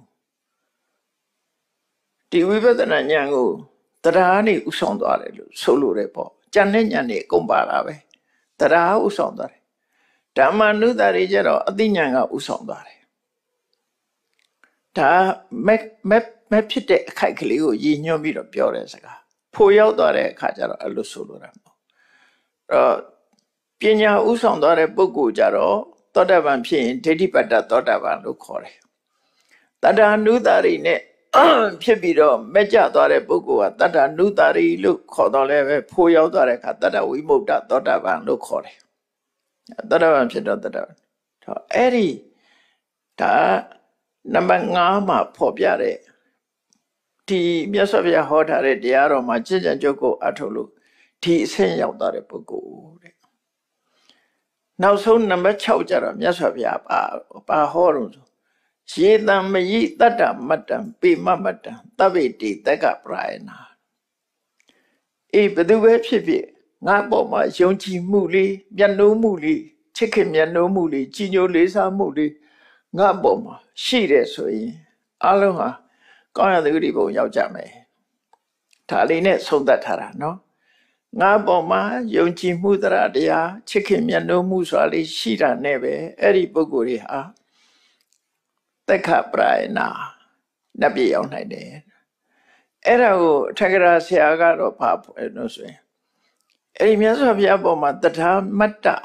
ဒီဝိပဿနာဉာဏ်ကိုတရားနဲ့ဥဆောင်သွားတယ်လို့ဆိုလိုတယ်ပေါ့ဉာဏ်နဲ့ဉာဏ်နဲ့အကုန်ပါတာပဲတရားဥဆောင်သွားတယ်ဓမ္မနုတာရိကျတော့အသိဉာဏ်ကဥဆောင်သွားတယ်ဒါမက်မက်မက်ဖြစ်တဲ့အခိုက်ကလေးကိုရည်ညွှန်းပြီးတော့ပြောတဲ့စကားဖို့ရောက်သွားတဲ့အခါကျတော့အဲ့လိုဆိုလိုတာပေါ့အဲ့တော့ပညာဥဆောင်သွားတဲ့ပုဂ္ဂိုလ်ကြတော့သောတာပန်ဖြစ်ရင်ဒိဋ္ဌိပတ္တသောတာပန်လို့ခေါ်တယ်တတ္တနုတာရိနဲ့ဖြစ်ပြီးတော့မက်ကြသွားတဲ့ပုဂ္ဂိုလ်ကတတ္တနုတာရိလို့ခေါ်တော့လည်းပဲဖို့ရောက်သွားတဲ့အခါတတ္တဝိမု ക്ത သောတာပန်လို့ခေါ်တယ်သောတာပန်ဖြစ်တော့သောတာပန်ဟောအဲ့ဒီဒါနံပါတ်၅မှာဖော်ပြတဲ့ဒီမြတ်စွာဘုရားဟောထားတဲ့တရားတော်မှာကျင့်ကြံကြုတ်ကိုအထုလို့ဒီအဆင့်ရောက်သွားတဲ့ပုဂ္ဂိုလ်တဲ့နောက်ဆုံးနံပါတ်၆ကျတော့မြတ်စွာဘုရားပါပါဟောတော့ရေတံမယိတတ္တမတ္တံပေမမတ္တံသဗ္ဗေတိတက္ကပရာယနာအေးဘယ်သူပဲဖြစ်ဖြစ်ငါပေါ်မှာယုံကြည်မှုလေးမျက်နှိုးမှုလေးချစ်ခင်မျက်နှိုးမှုလေးကြည်ညိုလေးစားမှုလေးငါပေါ်မှာရှိတယ်ဆိုရင်အလုံးဟာကောင်းရတဲ့ဥဒိဘုံရောက်ကြမယ်ဒါလေးနဲ့ဆုံးသက်ထားတာနော်ငါပေါ်မှာယုံကြည်မှုတရားတရားချစ်ခင်မျက်နှိုးမှုဆိုတာလေးရှိတာနဲ့ပဲအဲ့ဒီပုဂ္ဂိုလ်တွေဟာတက္ခပရာယနာနတ်ပြည်ရောက်နိုင်တယ်အဲ့ဒါကိုထက္ကရာဆရာကတော့ဘာလို့ဆိုရင်အဲ့ဒီမြတ်စွာဘုရားပေါ်မှာတထာမတ္တ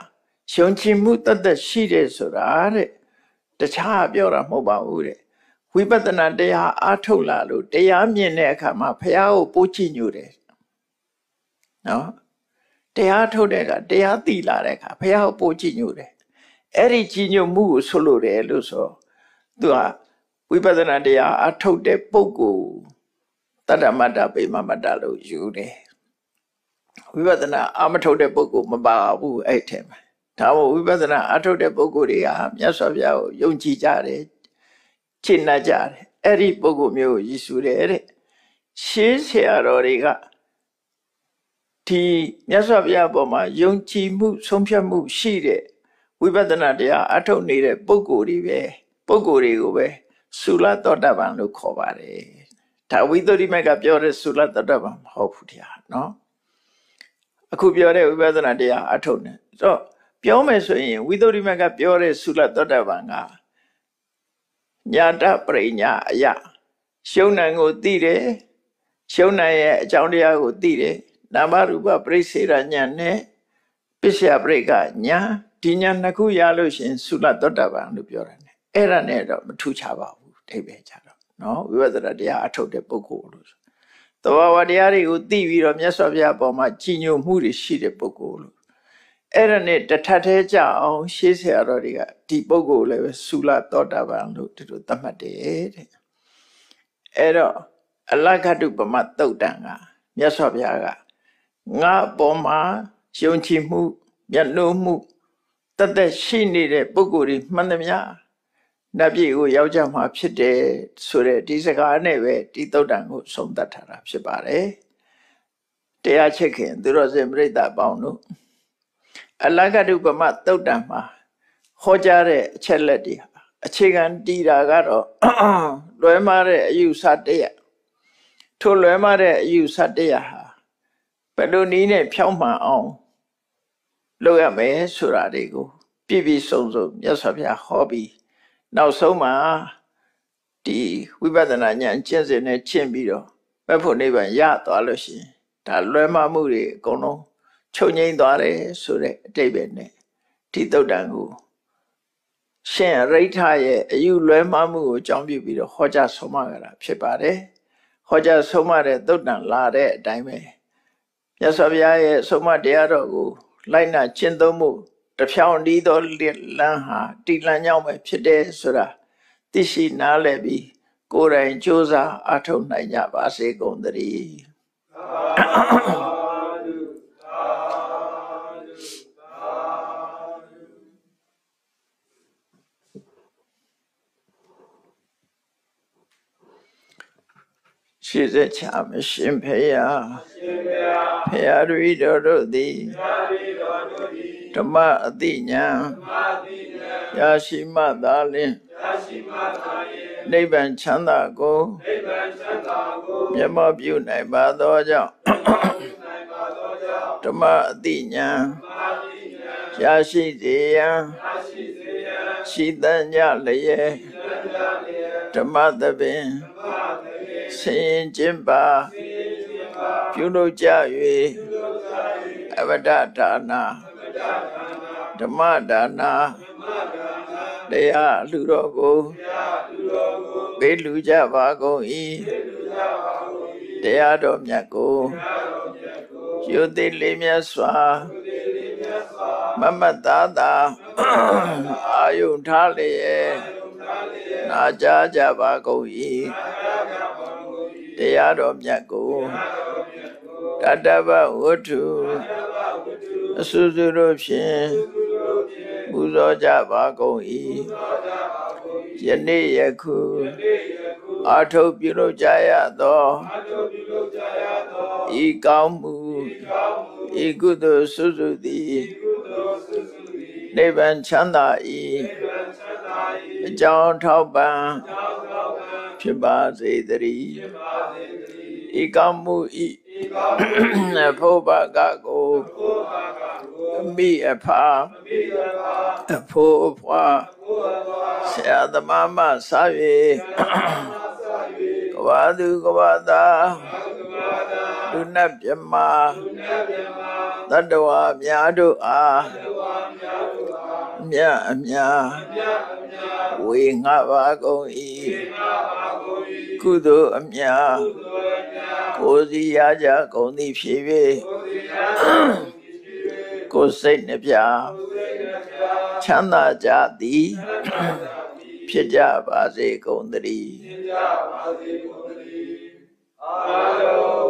ရှုံချမှုတတ်တတ်ရှိတယ်ဆိုတာတဲ့တခြားပြောတာမဟုတ်ပါဘူးတဲ့ဝိပဿနာတရားအားထုတ်လာလို့တရားမြင်တဲ့အခါမှာဘုရားကိုပို့ကြည့်ညိုတယ်နော်တရားထုတ်တဲ့အခါတရားသိလာတဲ့အခါဘုရားကိုပို့ကြည့်ညိုတယ်အဲ့ဒီကြည်ညိုမှုကိုဆိုလိုတယ်လို့ဆိုသူကဝိပဿနာတရားအထုတ်တဲ့ပုဂ္ဂိုလ်တတ္တမတ္တပိမမတ္တလို့ယူတယ်ဝိပဿနာအမထုတ်တဲ့ပုဂ္ဂိုလ်မပါဘူးအဲ့ထဲမှာဒါမို့ဝိပဿနာအထုတ်တဲ့ပုဂ္ဂိုလ်တွေကမြတ်စွာဘုရားကိုယုံကြည်ကြတယ်ချစ်နှပ်ကြတယ်အဲ့ဒီပုဂ္ဂိုလ်မျိုးကိုရည်စူးတယ်တဲ့ရှေးဆရာတော်တွေကဒီမြတ်စွာဘုရားပေါ်မှာယုံကြည်မှုဆုံးဖြတ်မှုရှိတဲ့ဝိပဿနာတရားအထုတ်နေတဲ့ပုဂ္ဂိုလ်တွေပဲပုဂ္ဂိုလ်တွေကိုပဲသုလသောတပန်လို့ခေါ်ပါတယ်ဒါဝိသုဒ္ဓိမကပြောတဲ့သုလသောတပန်မဟုတ်ဘူးတရားနော်အခုပြောတဲ့ဝိပဿနာတရားအထုတ်နေဆိုတော့ပြောမယ်ဆိုရင်ဝိသုဒ္ဓိမကပြောတဲ့သုလသောတပန်ကညာတပရိညာအယရှုံဏကိုသိတယ်ရှုံဏရဲ့အကြောင်းတရားကိုသိတယ်နာမရူပပရိစ္ဆေဒညာနဲ့ပစ္စယပရိကညာဒီညာနှစ်ခုရလို့ရှင်သုလသောတပန်လို့ပြောတယ်အဲ့ဒါနဲ့တော့မထူးခြားပါဘူးအဓိပ္ပာယ်ကြတော့နော်ဝိပဿနာတရားအထုတ်တဲ့ပုဂ္ဂိုလ်လို့သဘာဝတရားတွေကိုသိပြီးတော့မြတ်စွာဘုရားပေါ်မှာကြည်ညိုမှုတွေရှိတဲ့ပုဂ္ဂိုလ်လို့အဲ့ဒါနဲ့တထပ်သေးကြအောင်ရှေးဆရာတော်တွေကဒီပုဂ္ဂိုလ်လည်းပဲသုလသောတပန်လို့ဒီလိုသတ်မှတ်တယ်တဲ့အဲ့တော့အလက္ခတုပမသုတ်တံကမြတ်စွာဘုရားကငါပေါ်မှာယုံကြည်မှုမျက်နှာမှုတသက်ရှိနေတဲ့ပုဂ္ဂိုလ်တွေမှန်သမျှနတ်ပြည်ကိုရောက်ကြမှာဖြစ်တယ်ဆိုတဲ့ဒီစကားနဲ့ပဲဒီသုတ်တံကိုဆုံးသတ်ထားတာဖြစ်ပါတယ်တရားချစ်ခင်သူတော်စင်ပြိဿပေါင်းတို့အလက္ခတုပမသုတ်တံမှာဟောကြားတဲ့အချက်လက်တွေအခြေခံတည်တာကတော့လွဲမှားတဲ့အယူဆတရားထိုလွဲမှားတဲ့အယူဆတရားဟာဘယ်လိုနည်းနဲ့ဖြောင်းမှန်အောင်လုပ်ရမယ်ဆိုတာတွေကိုပြည့်ပြည့်စုံစုံမြတ်စွာဘုရားဟောပြီးနောက်ဆုံးမှာဒီဝိပဿနာဉာဏ်ကျင့်စဉ်နဲ့ရှင်းပြီးတော့ဘက်ဖို့နိဗ္ဗာန်ရသွားလို့ရှိရင်ဒါလွဲမှားမှုတွေအကုန်လုံးချုပ်ငြိမ်းသွားတယ်ဆိုတဲ့အတိတ်ပဲနဲ့ဒီသုတ်တံကိုရှင်ရိဋ္ဌရဲ့အယူလွဲမှားမှုကိုအကြောင်းပြုပြီးတော့ဟောကြားဆုံးမကြတာဖြစ်ပါတယ်ဟောကြားဆုံးမတဲ့သုတ်တံလာတဲ့အတိုင်းပဲမြတ်စွာဘုရားရဲ့ဆုံးမတရားတော်ကိုလိုက်နာကျင့်သုံးမှုတဖြောင်းဒီသောလမ်းဟာတိလမ်းကြောင့်ပဲဖြစ်တယ်ဆိုတာသိရှိနားလည်ပြီးကိုယ်တိုင်ကြိုးစားအထောက်နိုင်ကြပါစေကုန်သတည်းရှိစေချာမရှင်ဖေယဖေယရူတော်တို့သည်ဓမ္မအတိညာရရှိမှသာလင်နိဗ္ဗာန်ချမ်းသာကိုမျက်မှောက်ပြုနိုင်ပါသောကြောင့်ဓမ္မအတိညာရရှိစေရန်ရှိတန်ကြလျက်ဓမ္မသဘင်ဆင်ကျင့်ပါပြုလုပ်ကြ၍အဝဒဒါနာဓမ္မဒါနာတရားလူတော်ကိုပေးလူကြပါကုန်၏တရားတော်မြတ်ကိုယုတိလေးမြတ်စွာမမတ်သားသာအာယုထားလျက်နာကြားကြပါကုန်၏တရားတော်မြတ်ကိုတတ္တဗဝတ္ထုအစွစွတို့ဖြင့်ပူဇော်ကြပါကုန်၏ယနေ့ယခုအာထုပ်ပြုလုပ်ကြရသောဤကောင်းမှုဤကုသိုလ်စွစွသည်နိဗ္ဗာန်ချမ်းသာ၏အကြောင်းထောက်ပံ့ဖြစ်ပါစေတည်းဤကောင်းမှုဤဖို့ဘာကကိုအမိအဖာအဖို့အဖွာဆရာသမားမဆာ၍ကဘာသူကဘာသာလူနတ်မြမသတ္တဝါများတို့အားမြတ်အမြတ်ဝေငှပါကုန်၏ကုသိုလ်အမြတ်ကိုယ်စီရကြကုန်သည်ဖြစ်၍ကိုယ်စိတ်နှပြချမ်းသာကြသည်ဖြစ်ကြပါစေကုန်သတည်းအာ